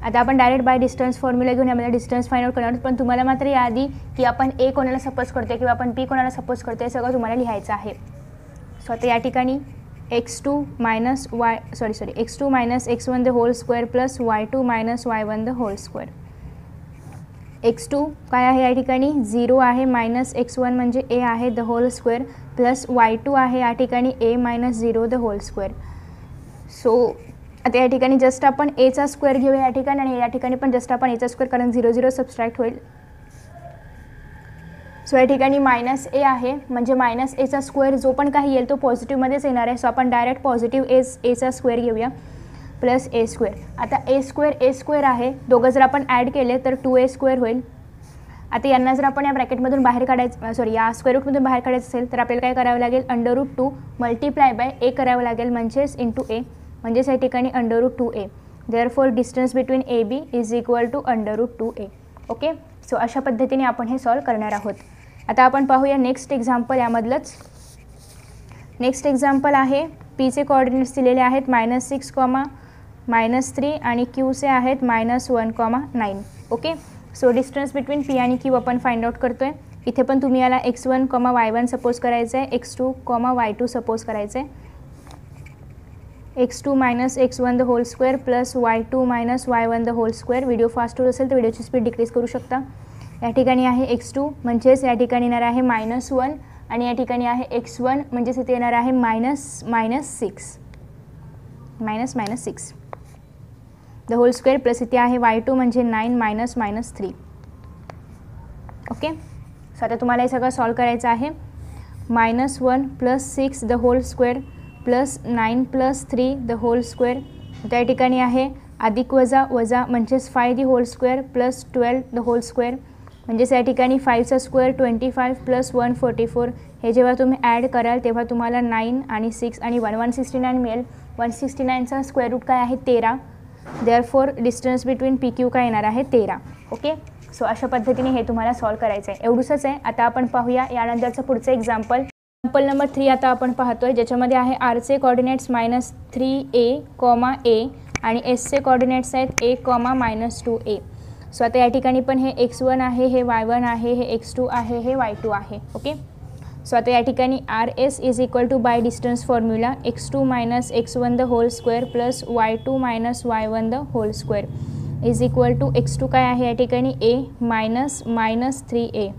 आता आपण डायरेक्ट बाय डिस्टन्स फॉर्म्युला घेऊन यामध्ये डिस्टन्स फाइंड आउट करणार आहोत, पण तुम्हाला मात्र याआधी की आपण ए कोणाला सपोज करतोय किंवा आपण पी कोणाला सपोज करतोय हे सगळं तुम्हाला लिहायचं आहे. सो आता या ठिकाणी x2 minus x1 the whole square plus y2 minus y1 the whole square. x2 काय आहे या ठिकाणी 0 आहे, मायनस x1 म्हणजे a आहे the whole square plus y2 आहे या ठिकाणी a minus 0 the whole square. So आता या ठिकाणी जस्ट आपण एचा स्क्वेअर घेऊया या ठिकाणी आणि या ठिकाणी पण जस्ट आपण एचा स्क्वेअर, कारण 0 0 सबस्ट्रॅक्ट होईल. सो या ठिकाणी मायनस ए आहे म्हणजे मायनस एचा स्क्वेअर जो पण काही येईल तो पॉझिटिव्हमध्येच येणार आहे. सो आपण डायरेक्ट पॉझिटिव्ह एचा स्क्वेअर घेऊया प्लस ए स्क्वेअर. आता ए स्क्वेअर आहे, दोघं जर आपण ॲड केले तर 2a स्क्वेअर होईल. आता यांना जर आपण या ब्रॅकेटमधून बाहेर काढायचं या स्क्वेअर रूटमधून बाहेर काढायचं असेल तर आपल्याला काय करावं लागेल, √2 मल्टिप्लाय बाय ए करावं लागेल म्हणजेच इंटू ए, म्हणजेच या ठिकाणी √2a. Therefore distance between A B is equal to √2a. Okay, so अशा पद्धतीने आपण हे सॉल्व करणार आहोत. आता आपण पाहूया नेक्स्ट एक्झाम्पल. यामधलंच नेक्स्ट एक्झाम्पल आहे पीचे कोऑर्डिनेट्स दिलेले आहेत -6, -3 आणि क्यूचे आहेत -1, 9. Okay, so distance between P आणि क्यू आपण फाइंड आउट करतोय. इथे पण तुम्ही याला x1, y1 सपोज करायचं आहे, x2, y2 सपोज करायचं आहे. x2 minus x1 the whole square plus y2 minus y1 the whole square. Video fast होत असेल तर व्हिडिओची स्पीड डिक्रीज करू शकता. या ठिकाणी आहे x2 म्हणजेच या ठिकाणी येणार आहे -1 आणि या ठिकाणी आहे x1 म्हणजेच इथे येणार आहे -6 द होल स्क्वेअर प्लस इथे आहे y2 म्हणजे 9 -3. ओके, सो आता तुम्हाला हे सगळं सॉल्व करायचं आहे. -1 plus 6 the whole square plus 9 plus 3 the whole square. त्या ठिकाणी आहे अधिक वजा म्हणजेच 5 the whole square plus 12 the whole square, म्हणजेच या ठिकाणी 5चा स्क्वेअर 25 प्लस 1 44. हे जेव्हा तुम्ही ॲड कराल तेव्हा तुम्हाला 9 आणि 6 आणि 169 मिळेल. 169चा स्क्वेअर रूट काय आहे 13. Therefore distance between P Q काय येणार आहे 13. ओके, सो अशा पद्धतीने हे तुम्हाला सॉल्व करायचं आहे. एवढंच आहे. आता आपण पाहूया यानंतरचं पुढचं एक्झाम्पल नंबर 3 आता आपण पाहतोय, ज्याच्यामध्ये आहे आरचे कोऑर्डिनेट्स -3a, a आणि एसचे कोऑर्डिनेट्स आहेत a, -2a. सो आता या ठिकाणी पण हे x1 आहे, हे y1 आहे, हे x2 आहे, हे y2 आहे. ओके, सो आता या ठिकाणी RS is equal to by distance formula x2 minus x1 the whole square plus y2 minus y1 the whole square is equal to x2 काय आहे या ठिकाणी a -3a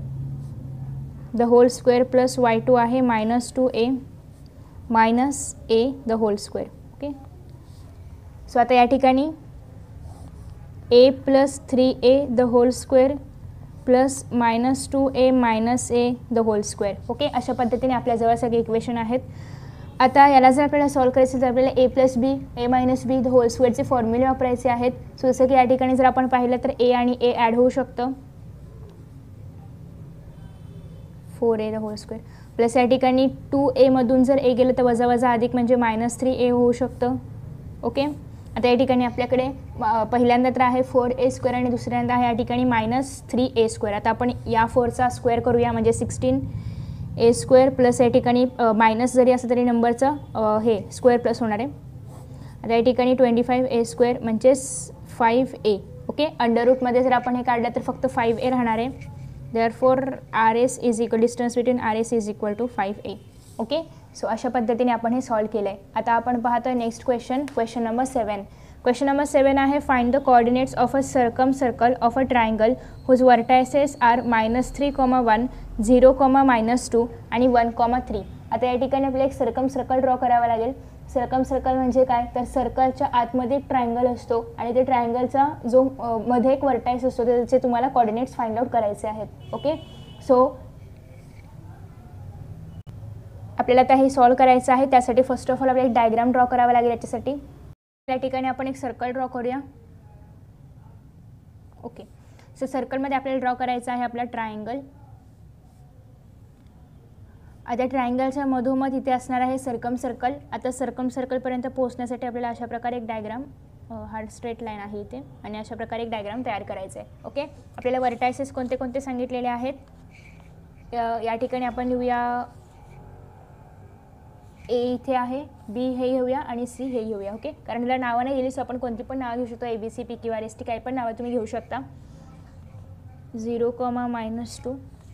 the whole square plus y2 आहे -2a minus a the whole square. Okay, so आता या ठिकाणी a plus 3a the whole square plus -2a minus a the whole square. Okay, अशा पद्धतीने आपल्याजवळ सगळे इक्वेशन आहेत. आता याला जर आपल्याला सॉल्व करायचं तर आपल्याला a plus B a minus B the whole स्क्वेअरचे फॉर्म्युले वापरायचे आहेत. सो जसं की या ठिकाणी जर आपण पाहिलं तर a आणि a ॲड होऊ शकतं, 4a the whole square plus या ठिकाणी 2a मधून जर a गेलं तर वजा अधिक म्हणजे -3a होऊ शकतं. ओके, आता या ठिकाणी आपल्याकडे पहिल्यांदा तर आहे 4a स्क्वेअर आणि दुसऱ्यांदा आहे या ठिकाणी -3a स्क्वेअर. आता आपण या 4चा स्क्वेअर करूया म्हणजे 16a स्क्वेअर प्लस या ठिकाणी मायनस जरी असं तरी नंबरचं हे स्क्वेअर प्लस होणार आहे. आता या ठिकाणी 25a स्क्वेअर म्हणजेच 5a. ओके, अंडररूटमध्ये जर आपण हे काढलं तर फक्त 5a राहणार आहे. Therefore RS is equal distance between RS is equal to 5a. Okay, so अशा पद्धतीने आपण हे सॉल्व केलं आहे. आता आपण पाहतोय next question number 7. Question number 7 आहे find the coordinates of a circle of a triangle whose vertices are -3, 1, 0, -2 आणि 1, 3. आता या ठिकाणी आपल्याला एक सर्कल ड्रॉ करावा लागेल. सर्कल म्हणजे काय तर सर्कलच्या आतमध्ये एक ट्रायंगल असतो आणि ते ट्रायंगलचा जो मध्ये एक वर्टायस असतो त्याचे तुम्हाला कोऑर्डिनेट्स फाइंड आउट करायचे आहेत. ओके, सो आपल्याला आता हे सॉल्व करायचं आहे. त्यासाठी फर्स्ट ऑफ ऑल आपल्याला एक डायग्राम ड्रॉ करावा लागेल. याच्यासाठी त्या ठिकाणी आपण एक सर्कल ड्रॉ करूया. ओके, सो सर्कलमध्ये आपल्याला ड्रॉ करायचं आहे आपला ट्रायंगल. आता ट्रायंगलच्या मधोमध इथे असणार आहे सर्कल. आता सर्कलपर्यंत पोहोचण्यासाठी आपल्याला अशा प्रकारे एक डायग्राम हार्ड स्ट्रेट लाईन आहे इथे आणि अशा प्रकारे एक डायग्राम तयार करायचं आहे. ओके, आपल्याला वर्टायसेस कोणते कोणते सांगितलेले आहेत या ठिकाणी आपण लिहूया ए इथे आहे, बी हे घेऊया आणि सी हे घेऊया. ओके, कारण त्याला नावं नाही दिली, सो आपण कोणती पण नावं घेऊ शकतो. ABC, PQ, RST काही पण नावं तुम्ही घेऊ शकता. 0, -2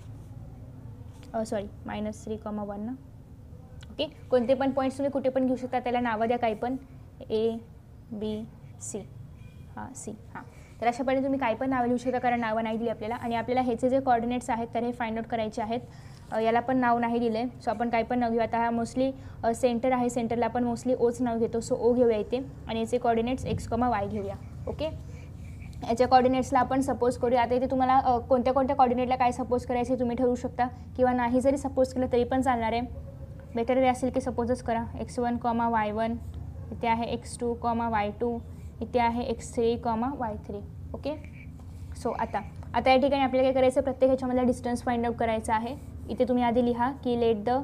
सॉरी -3, 1 ना. ओके, कोणते पण पॉईंट्स तुम्ही कुठे पण घेऊ शकता, त्याला नावं द्या काही पण, ABC, सी. तर अशा पद्धतीने तुम्ही काही पण नावं लिहू शकता, कारण नावं नाही दिली आपल्याला. आणि आपल्याला ह्याचे जे कॉर्डिनेट्स आहेत तर हे फाइंड आउट करायचे आहेत. याला पण नाव नाही दिलं आहे, सो आपण काही पण नाव घेऊ. आता हा मोस्टली सेंटर आहे, सेंटरला आपण मोस्टली ओच नाव घेतो, सो ओ घेऊया इथे. आणि याचे कॉर्डिनेट्स x, y घेऊया. ओके, याच्या कॉर्डिनेट्सला आपण सपोज करूया. आता इथे तुम्हाला कोणत्या कोणत्या कॉर्डिनेटला काय सपोज करायचे तुम्ही ठरवू शकता, किंवा नाही जरी सपोज केलं तरी पण चालणार आहे. बेटर वे असेल की सपोजच करा. x1, y1 इथे आहे, x2, y2 इथे आहे, x3, y3. ओके, सो आता या ठिकाणी आपल्याला काय करायचं, प्रत्येक ह्याच्यामधला डिस्टन्स फाइंड आउट करायचा आहे. इथे तुम्ही आधी लिहा की let the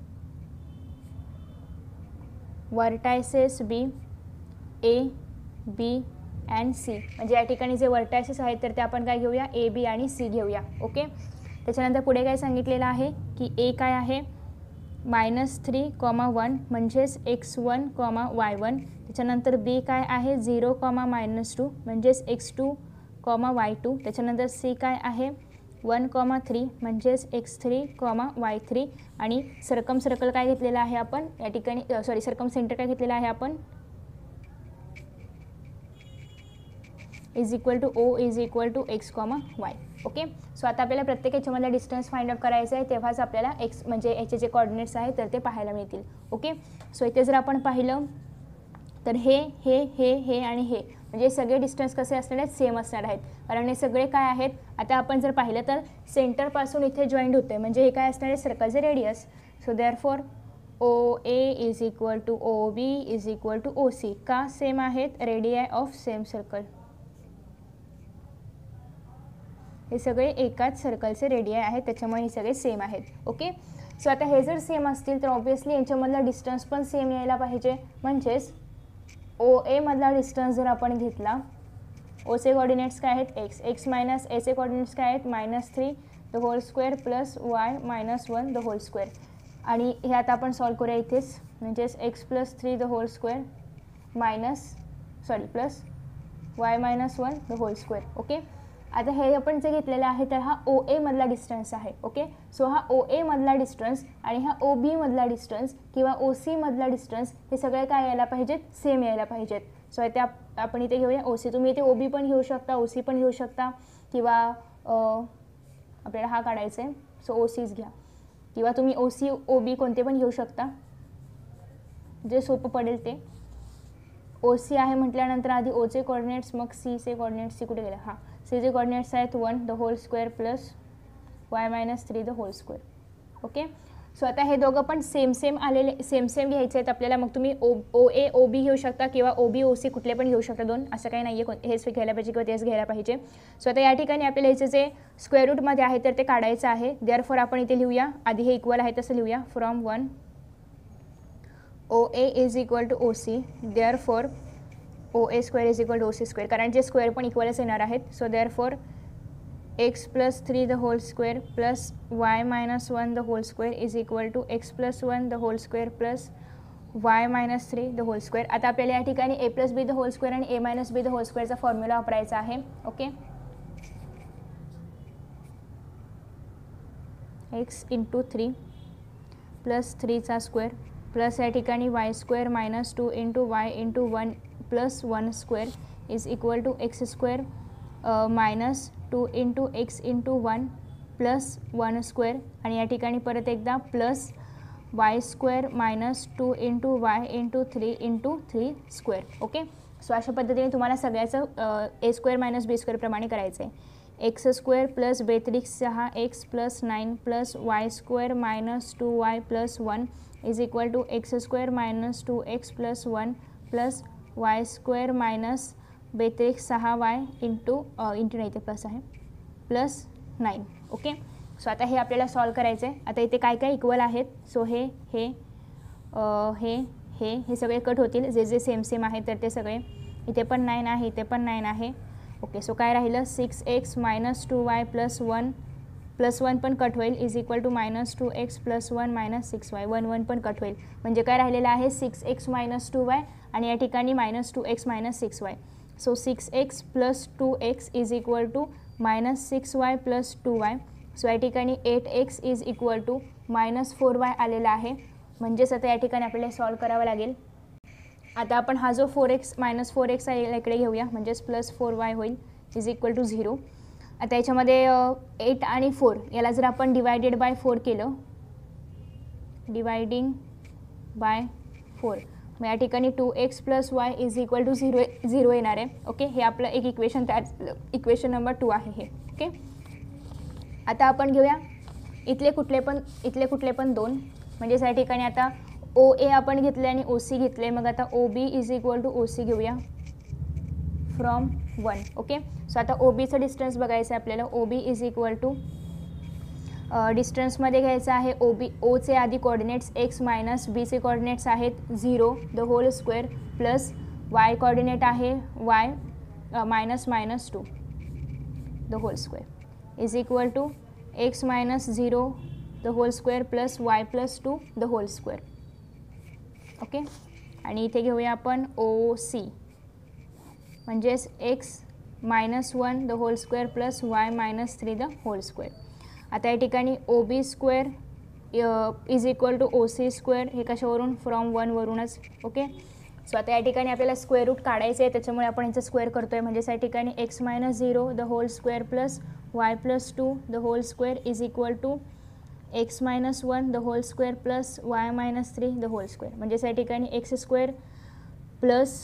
vertices be A, B and C. म्हणजे या ठिकाणी जे वर्टायसेस आहेत तर ते आपण काय घेऊया, A, B आणि C घेऊया. ओके, त्याच्यानंतर पुढे काय सांगितलेलं आहे की A काय आहे, -3, 1 म्हणजेच x1, y1. त्याच्यानंतर B काय आहे, 0, -2 म्हणजेच x2, y2. त्याच्यानंतर C काय आहे, 1, 3 म्हणजेच x3, y3. आणि सर्कम सर्कल काय घेतलेलं आहे आपण या ठिकाणी, सॉरी सर्कम सेंटर काय घेतलेलं आहे आपण, = O = x, y. Okay, so आता आपल्याला प्रत्येक याच्यामधला डिस्टन्स फाइंड आउट करायचा आहे, तेव्हाच आपल्याला एक्स म्हणजे याचे जे कॉर्डिनेट्स आहेत तर ते पाहायला मिळतील. ओके, सो इथे जर आपण पाहिलं तर हे आणि हे म्हणजे सगळे डिस्टन्स कसे असणार आहेत, सेम असणार आहेत, कारण हे सगळे काय आहेत. आता आपण जर पाहिलं तर सेंटरपासून इथे जॉईंट होते, म्हणजे हे काय असणार आहे, सर्कलचे radius. So therefore OA = OB = OC. का सेम आहेत, रेडियाय ऑफ सेम सर्कल. हे सगळे एकाच सर्कलचे रेडियाय आहेत, त्याच्यामुळे हे सगळे सेम आहेत. ओके, सो आता हे जर सेम असतील तर ऑब्वियसली यांच्यामधला डिस्टन्स पण सेम यायला पाहिजे. म्हणजेच OA मधला डिस्टन्स जर आपण घेतला, ओचे कॉर्डिनेट्स काय आहेत, x मायनस एचे कॉर्डिनेट्स काय आहेत, -3 the whole square plus y -1 the whole square. आणि हे आता आपण सॉल्व करूया इथेच, म्हणजेच x + 3 the whole square plus y -1 the whole square. Okay, आता हे आपण जे घेतलेलं आहे तर हा OA मधला डिस्टन्स आहे. ओके, सो हा OA मधला डिस्टन्स आणि हा OB मधला डिस्टन्स किंवा OC मधला डिस्टन्स हे सगळे काय यायला पाहिजेत, सेम यायला पाहिजेत. सो इथे आपण इथे घेऊया OC. तुम्ही इथे OB पण घेऊ शकता, OC पण घेऊ शकता, किंवा आपल्याला हा काढायचा आहे सो OCच घ्या, किंवा तुम्ही OC OB कोणते पण घेऊ शकता, जे सोपं पडेल ते. OC आहे म्हटल्यानंतर आधी ओचे कॉर्डिनेट्स, मग Cचे कॉर्डिनेट्स. कुठे गेला, हां, Cचे कॉर्डिनेट्स आहेत 1 the whole square plus y -3 the whole square. Okay, so आता हे दोघं पण सेम आलेले, सेम घ्यायचे आहेत आपल्याला. मग तुम्ही OA OB घेऊ शकता किंवा OB OC कुठले पण घेऊ शकता, दोन असं काही नाही आहे, हेच घ्यायला पाहिजे किंवा तेच घ्यायला पाहिजे. सो आता या ठिकाणी आपल्याला ह्याचे जे स्क्वेअर रूटमध्ये आहे तर ते काढायचं आहे. देअरफॉर आपण इथे लिहूया, आधी हे इक्वल आहे तसं लिहूया. From 1 OA = OC, therefore OA² = OC², कारण जे स्क्वेअर पण इक्वलच येणार आहेत. So therefore x + 3 the whole square plus y -1 the whole square = x + 1 the whole square plus y -3 the whole square. आता आपल्याला या ठिकाणी a + b the whole square आणि a - b द होल स्क्वेअरचा फॉर्म्युला वापरायचा आहे. ओके, x × 3 प्लस 3चा square plus या ठिकाणी y² - 2 × y × 1 plus 1 square = x² -2 × x × 1 plus 1 square. आणि या ठिकाणी परत एकदा plus y² - 2 × y × 3 × 3 square. Okay, so अशा पद्धतीने तुम्हाला सगळ्याचं a² - b² प्रमाणे करायचं आहे. x² plus 6x plus 9 plus y² - 2y plus 1 = x² - 2x plus 1 plus y² - 6y into नाही ते प्लस आहे प्लस 9. ओके, सो आता हे आपल्याला सॉल्व करायचं आहे. आता इथे काय काय इक्वल आहेत, सो हे सगळे कट होतील, जे सेम आहे तर ते सगळे. इथे पण 9 आहे, इथे पण 9 आहे. ओके, सो काय राहिलं, 6x - 2y प्लस 1 +1 पण कट होईल is equal to -2x + 1 - 6y 1 पण कट होईल म्हणजे काय राहिलेलं आहे 6x - 2y आणि या ठिकाणी -2x - 6y. So 6x + 2x is equal to -6y + 2y. So या ठिकाणी 8x is equal to -4y आलेला आहे. म्हणजेच आता या ठिकाणी आपल्याला सॉल्व करावं लागेल. आता आपण हा जो 4x -4x आहे इकडे घेऊया म्हणजेच +4y होईल इज इक्वल टू 0. आता याच्यामध्ये 8 आणि 4 याला जर आपण डिवायडेड बाय 4 केलं डिवायडिंग बाय 4 मग या ठिकाणी 2x + y is equal to 0 येणार आहे. ओके, हे आपलं एक इक्वेशन तयार इक्वेशन नंबर 2 आहे हे. ओके, आता आपण घेऊया इथले कुठले पण 2 म्हणजेच या ठिकाणी आता OA आपण घेतले आणि OC घेतले. मग आता OB is equal to OC घेऊया फ्रॉम 1. ओके, सो आता OBचं डिस्टन्स बघायचं आहे आपल्याला. OB इज इक्वल टू डिस्टन्समध्ये घ्यायचं आहे ओचे आधी कोऑर्डिनेट्स x - bचे कोऑर्डिनेट्स आहेत 0 the whole square plus y coordinate आहे y -2 the whole square is equal to x - 0 the whole square plus y + 2 the whole square. Okay, आणि इथे घेऊया आपण OC म्हणजेच x - 1 the whole square plus y - 3 the whole square. आता या ठिकाणी OB square is equal to OC square हे कशावरून फ्रॉम 1 वरूनच. ओके, सो आता या ठिकाणी आपल्याला स्क्वेअर रूट काढायचं आहे त्याच्यामुळे आपण याचं स्क्वेअर करतो आहे. म्हणजेच या ठिकाणी x - 0 the whole square plus y + 2 the whole square is equal to x - 1 the whole square plus y - 3 the whole square. म्हणजेच या ठिकाणी x square plus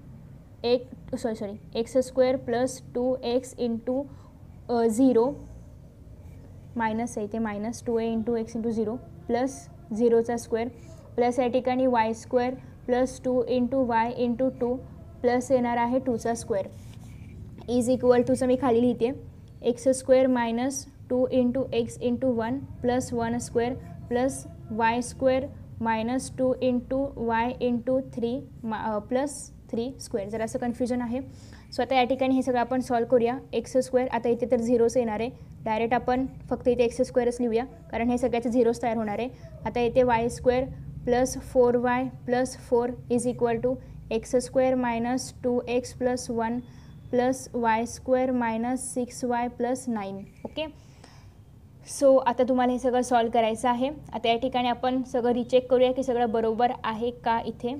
x square plus 2x into 0 minus आहे ते -2a into x into 0 plus 0चा square plus या ठिकाणी y square plus 2 into y into 2 plus येणार आहे 2चा स्क्वेअर इज इक्वल टूचं मी खाली लिहिते x square -2 into x into 1 plus 1 square plus y square -2 into y into 3 plus 3 square. जर असं कन्फ्युजन आहे. सो आता या ठिकाणी हे सगळं आपण सॉल्व करूया. x स्क्वेअर आता इथे तर 0च येणार आहे. डायरेक्ट आपण फक्त इथे x स्क्वेअरच लिहूया कारण हे सगळ्याचे 0च तयार होणार आहे. आता इथे y square plus 4y plus 4 is equal to x square -2x plus 1 plus y square -6y plus 9. Okay, so आता तुम्हाला हे सगळं सॉल्व करायचं आहे. आता या ठिकाणी आपण सगळं रिचेक करूया की सगळं बरोबर आहे का इथे.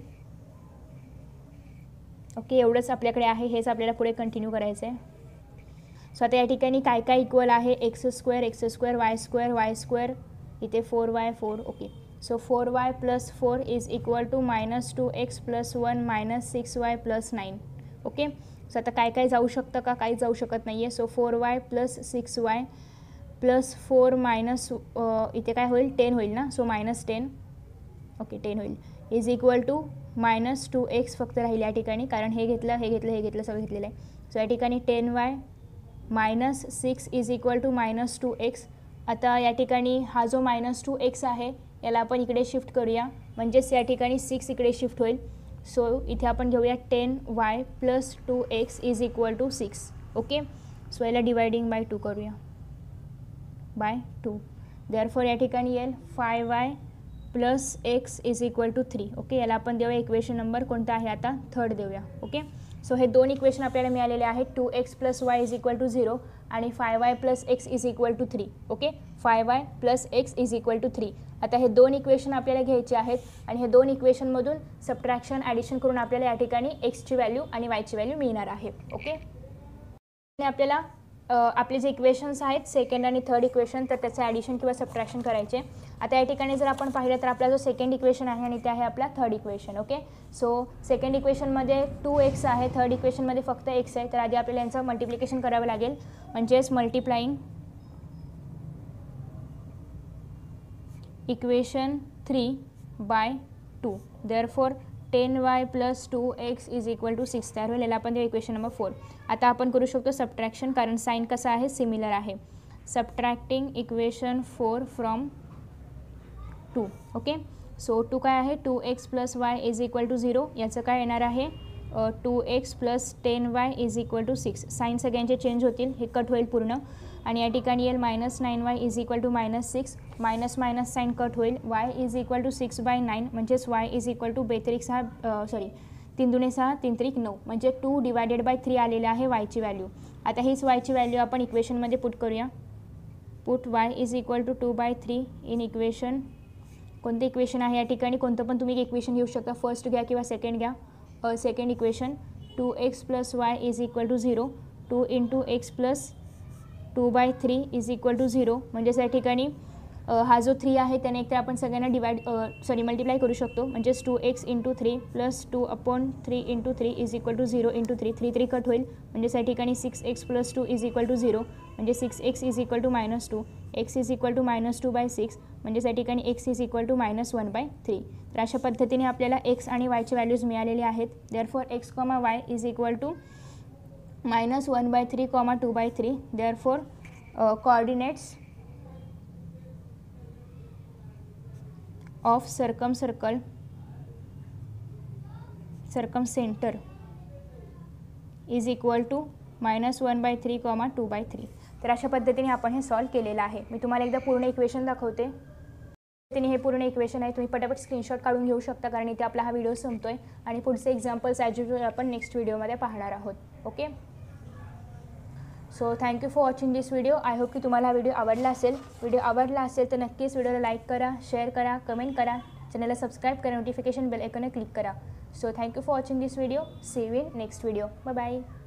ओके, एवढंच आपल्याकडे आहे. हेच आपल्याला पुढे कंटिन्यू करायचं आहे. सो आता या ठिकाणी काय काय इक्वल आहे x स्क्वेअर y स्क्वेअर इथे 4y 4. Okay, so 4y plus 4 is equal to -2x plus 1 -6y plus 9. Okay, so आता काय काय जाऊ शकतं का, काही जाऊ शकत नाही आहे. So 4y plus 6y plus 4 minus इथे काय होईल 10 होईल ना. सो -10. ओके, 10 होईल इज इक्वल टू -2x फक्त राहील या ठिकाणी कारण हे घेतलं सगळं घेतलेलं आहे. सो या ठिकाणी 10y -6 is equal to -2x. आता या ठिकाणी हा जो -2x आहे याला आपण इकडे शिफ्ट करूया म्हणजेच या ठिकाणी 6 इकडे शिफ्ट होईल. सो इथे आपण घेऊया 10y plus 2x is equal to 6. Okay, so याला डिवायडिंग बाय 2 करूया बाय 2. देअरफॉर या ठिकाणी येईल 5y plus x is equal to 3. Okay, याला आपण देऊया इक्वेशन नंबर कोणता आहे आता 3rd देऊया. ओके, सो हे 2 इक्वेशन आपल्याला मिळालेले आहेत 2x plus y is equal to 0 आणि 5y plus x is equal to 3. Okay, 5y plus x is equal to 3. आता हे 2 इक्वेशन आपल्याला घ्यायचे आहेत आणि हे 2 इक्वेशनमधून सबट्रॅक्शन ॲडिशन करून आपल्याला या ठिकाणी एक्सची व्हॅल्यू आणि वायची व्हॅल्यू मिळणार आहे. ओके, आणि आपल्याला आपले जे इक्वेशन्स आहेत सेकंड आणि थर्ड इक्वेशन तर त्याचं ॲडिशन किंवा सबट्रॅक्शन करायचे. आता या ठिकाणी जर आपण पाहिलं तर आपला जो सेकंड इक्वेशन आहे आणि ते आहे आपला third equation. Okay, so second इक्वेशनमध्ये 2x आहे, थर्ड इक्वेशनमध्ये फक्त x आहे. तर आधी आपल्याला यांचं मल्टिप्लिकेशन करावं लागेल म्हणजेच multiplying equation 3 by 2 therefore 10y plus 2x is equal to 6 तयार होईल. याला आपण देऊ इक्वेशन नंबर 4. आता आपण करू शकतो सबट्रॅक्शन कारण साईन कसं आहे सिमिलर आहे. Subtracting equation 4 from 2. Okay, so 2 काय आहे 2x plus y is equal to 0. याचं काय येणार आहे 2x plus 10y is equal to 6. Sign सगळ्यांचे चेंज होतील, हे कट होईल पूर्ण. आणि या ठिकाणी येईल -9y is equal to -6, minus minus sign cut होईल, y इज इक्वल टू 6/9 म्हणजेच y इज इक्वल टू 3 दुणे 6 3 त्रिक 9 म्हणजे 2/3 आलेलं आहे yची व्हॅल्यू. आता हीच yची व्हॅल्यू आपण इक्वेशनमध्ये पुट करूया. Put y is equal to 2/3 in equation. कोणतं इक्वेशन आहे या ठिकाणी? कोणतं पण तुम्ही इक्वेशन घेऊ शकता, फर्स्ट घ्या किंवा सेकंड घ्या. Second equation 2x + y is equal to 0, 2 × x + 2/3 is equal to 0. म्हणजेच या ठिकाणी हा जो 3 आहे त्याने एकतर आपण सगळ्यांना मल्टिप्लाय करू शकतो. म्हणजेच 2x × 3 + 2/3 × 3 is equal to 0 × 3, 3 3 cut होईल. म्हणजेच या ठिकाणी 6x + 2 इज इक्वल टू 0, म्हणजे 6x is equal to -2, x is equal to -2/6, म्हणजेच या ठिकाणी x इज इक्वल टू -1/3. तर अशा पद्धतीने आपल्याला x आणि yचे व्हॅल्यूज मिळालेले आहेत. Therefore x, y is equal to -1/3, 2/3. Therefore coordinates of circumcenter is equal to -1/3, 2/3. तर अशा पद्धतीने आपण हे सॉल्व केलेलं आहे. मी तुम्हाला एकदा पूर्ण इक्वेशन दाखवते. हे पूर्ण इक्वेशन आहे, तुम्ही पटापट स्क्रीनशॉट काढून घेऊ शकता, कारण इथे आपला हा व्हिडिओ संपतोय आणि पुढचे एक्झाम्पल्स ॲज युजल आपण नेक्स्ट व्हिडिओमध्ये पाहणार आहोत. Okay, so thank you for watching this video. I hope की तुम्हाला हा व्हिडिओ आवडला असेल. व्हिडिओ आवडला असेल तर नक्कीच व्हिडिओला लाईक करा, शेअर करा, कमेंट करा, चॅनलला सबस्क्राईब करा, नोटिफिकेशन बेल आयकॉनवर क्लिक करा. So thank you for watching this video. See you in next video. Bye bye.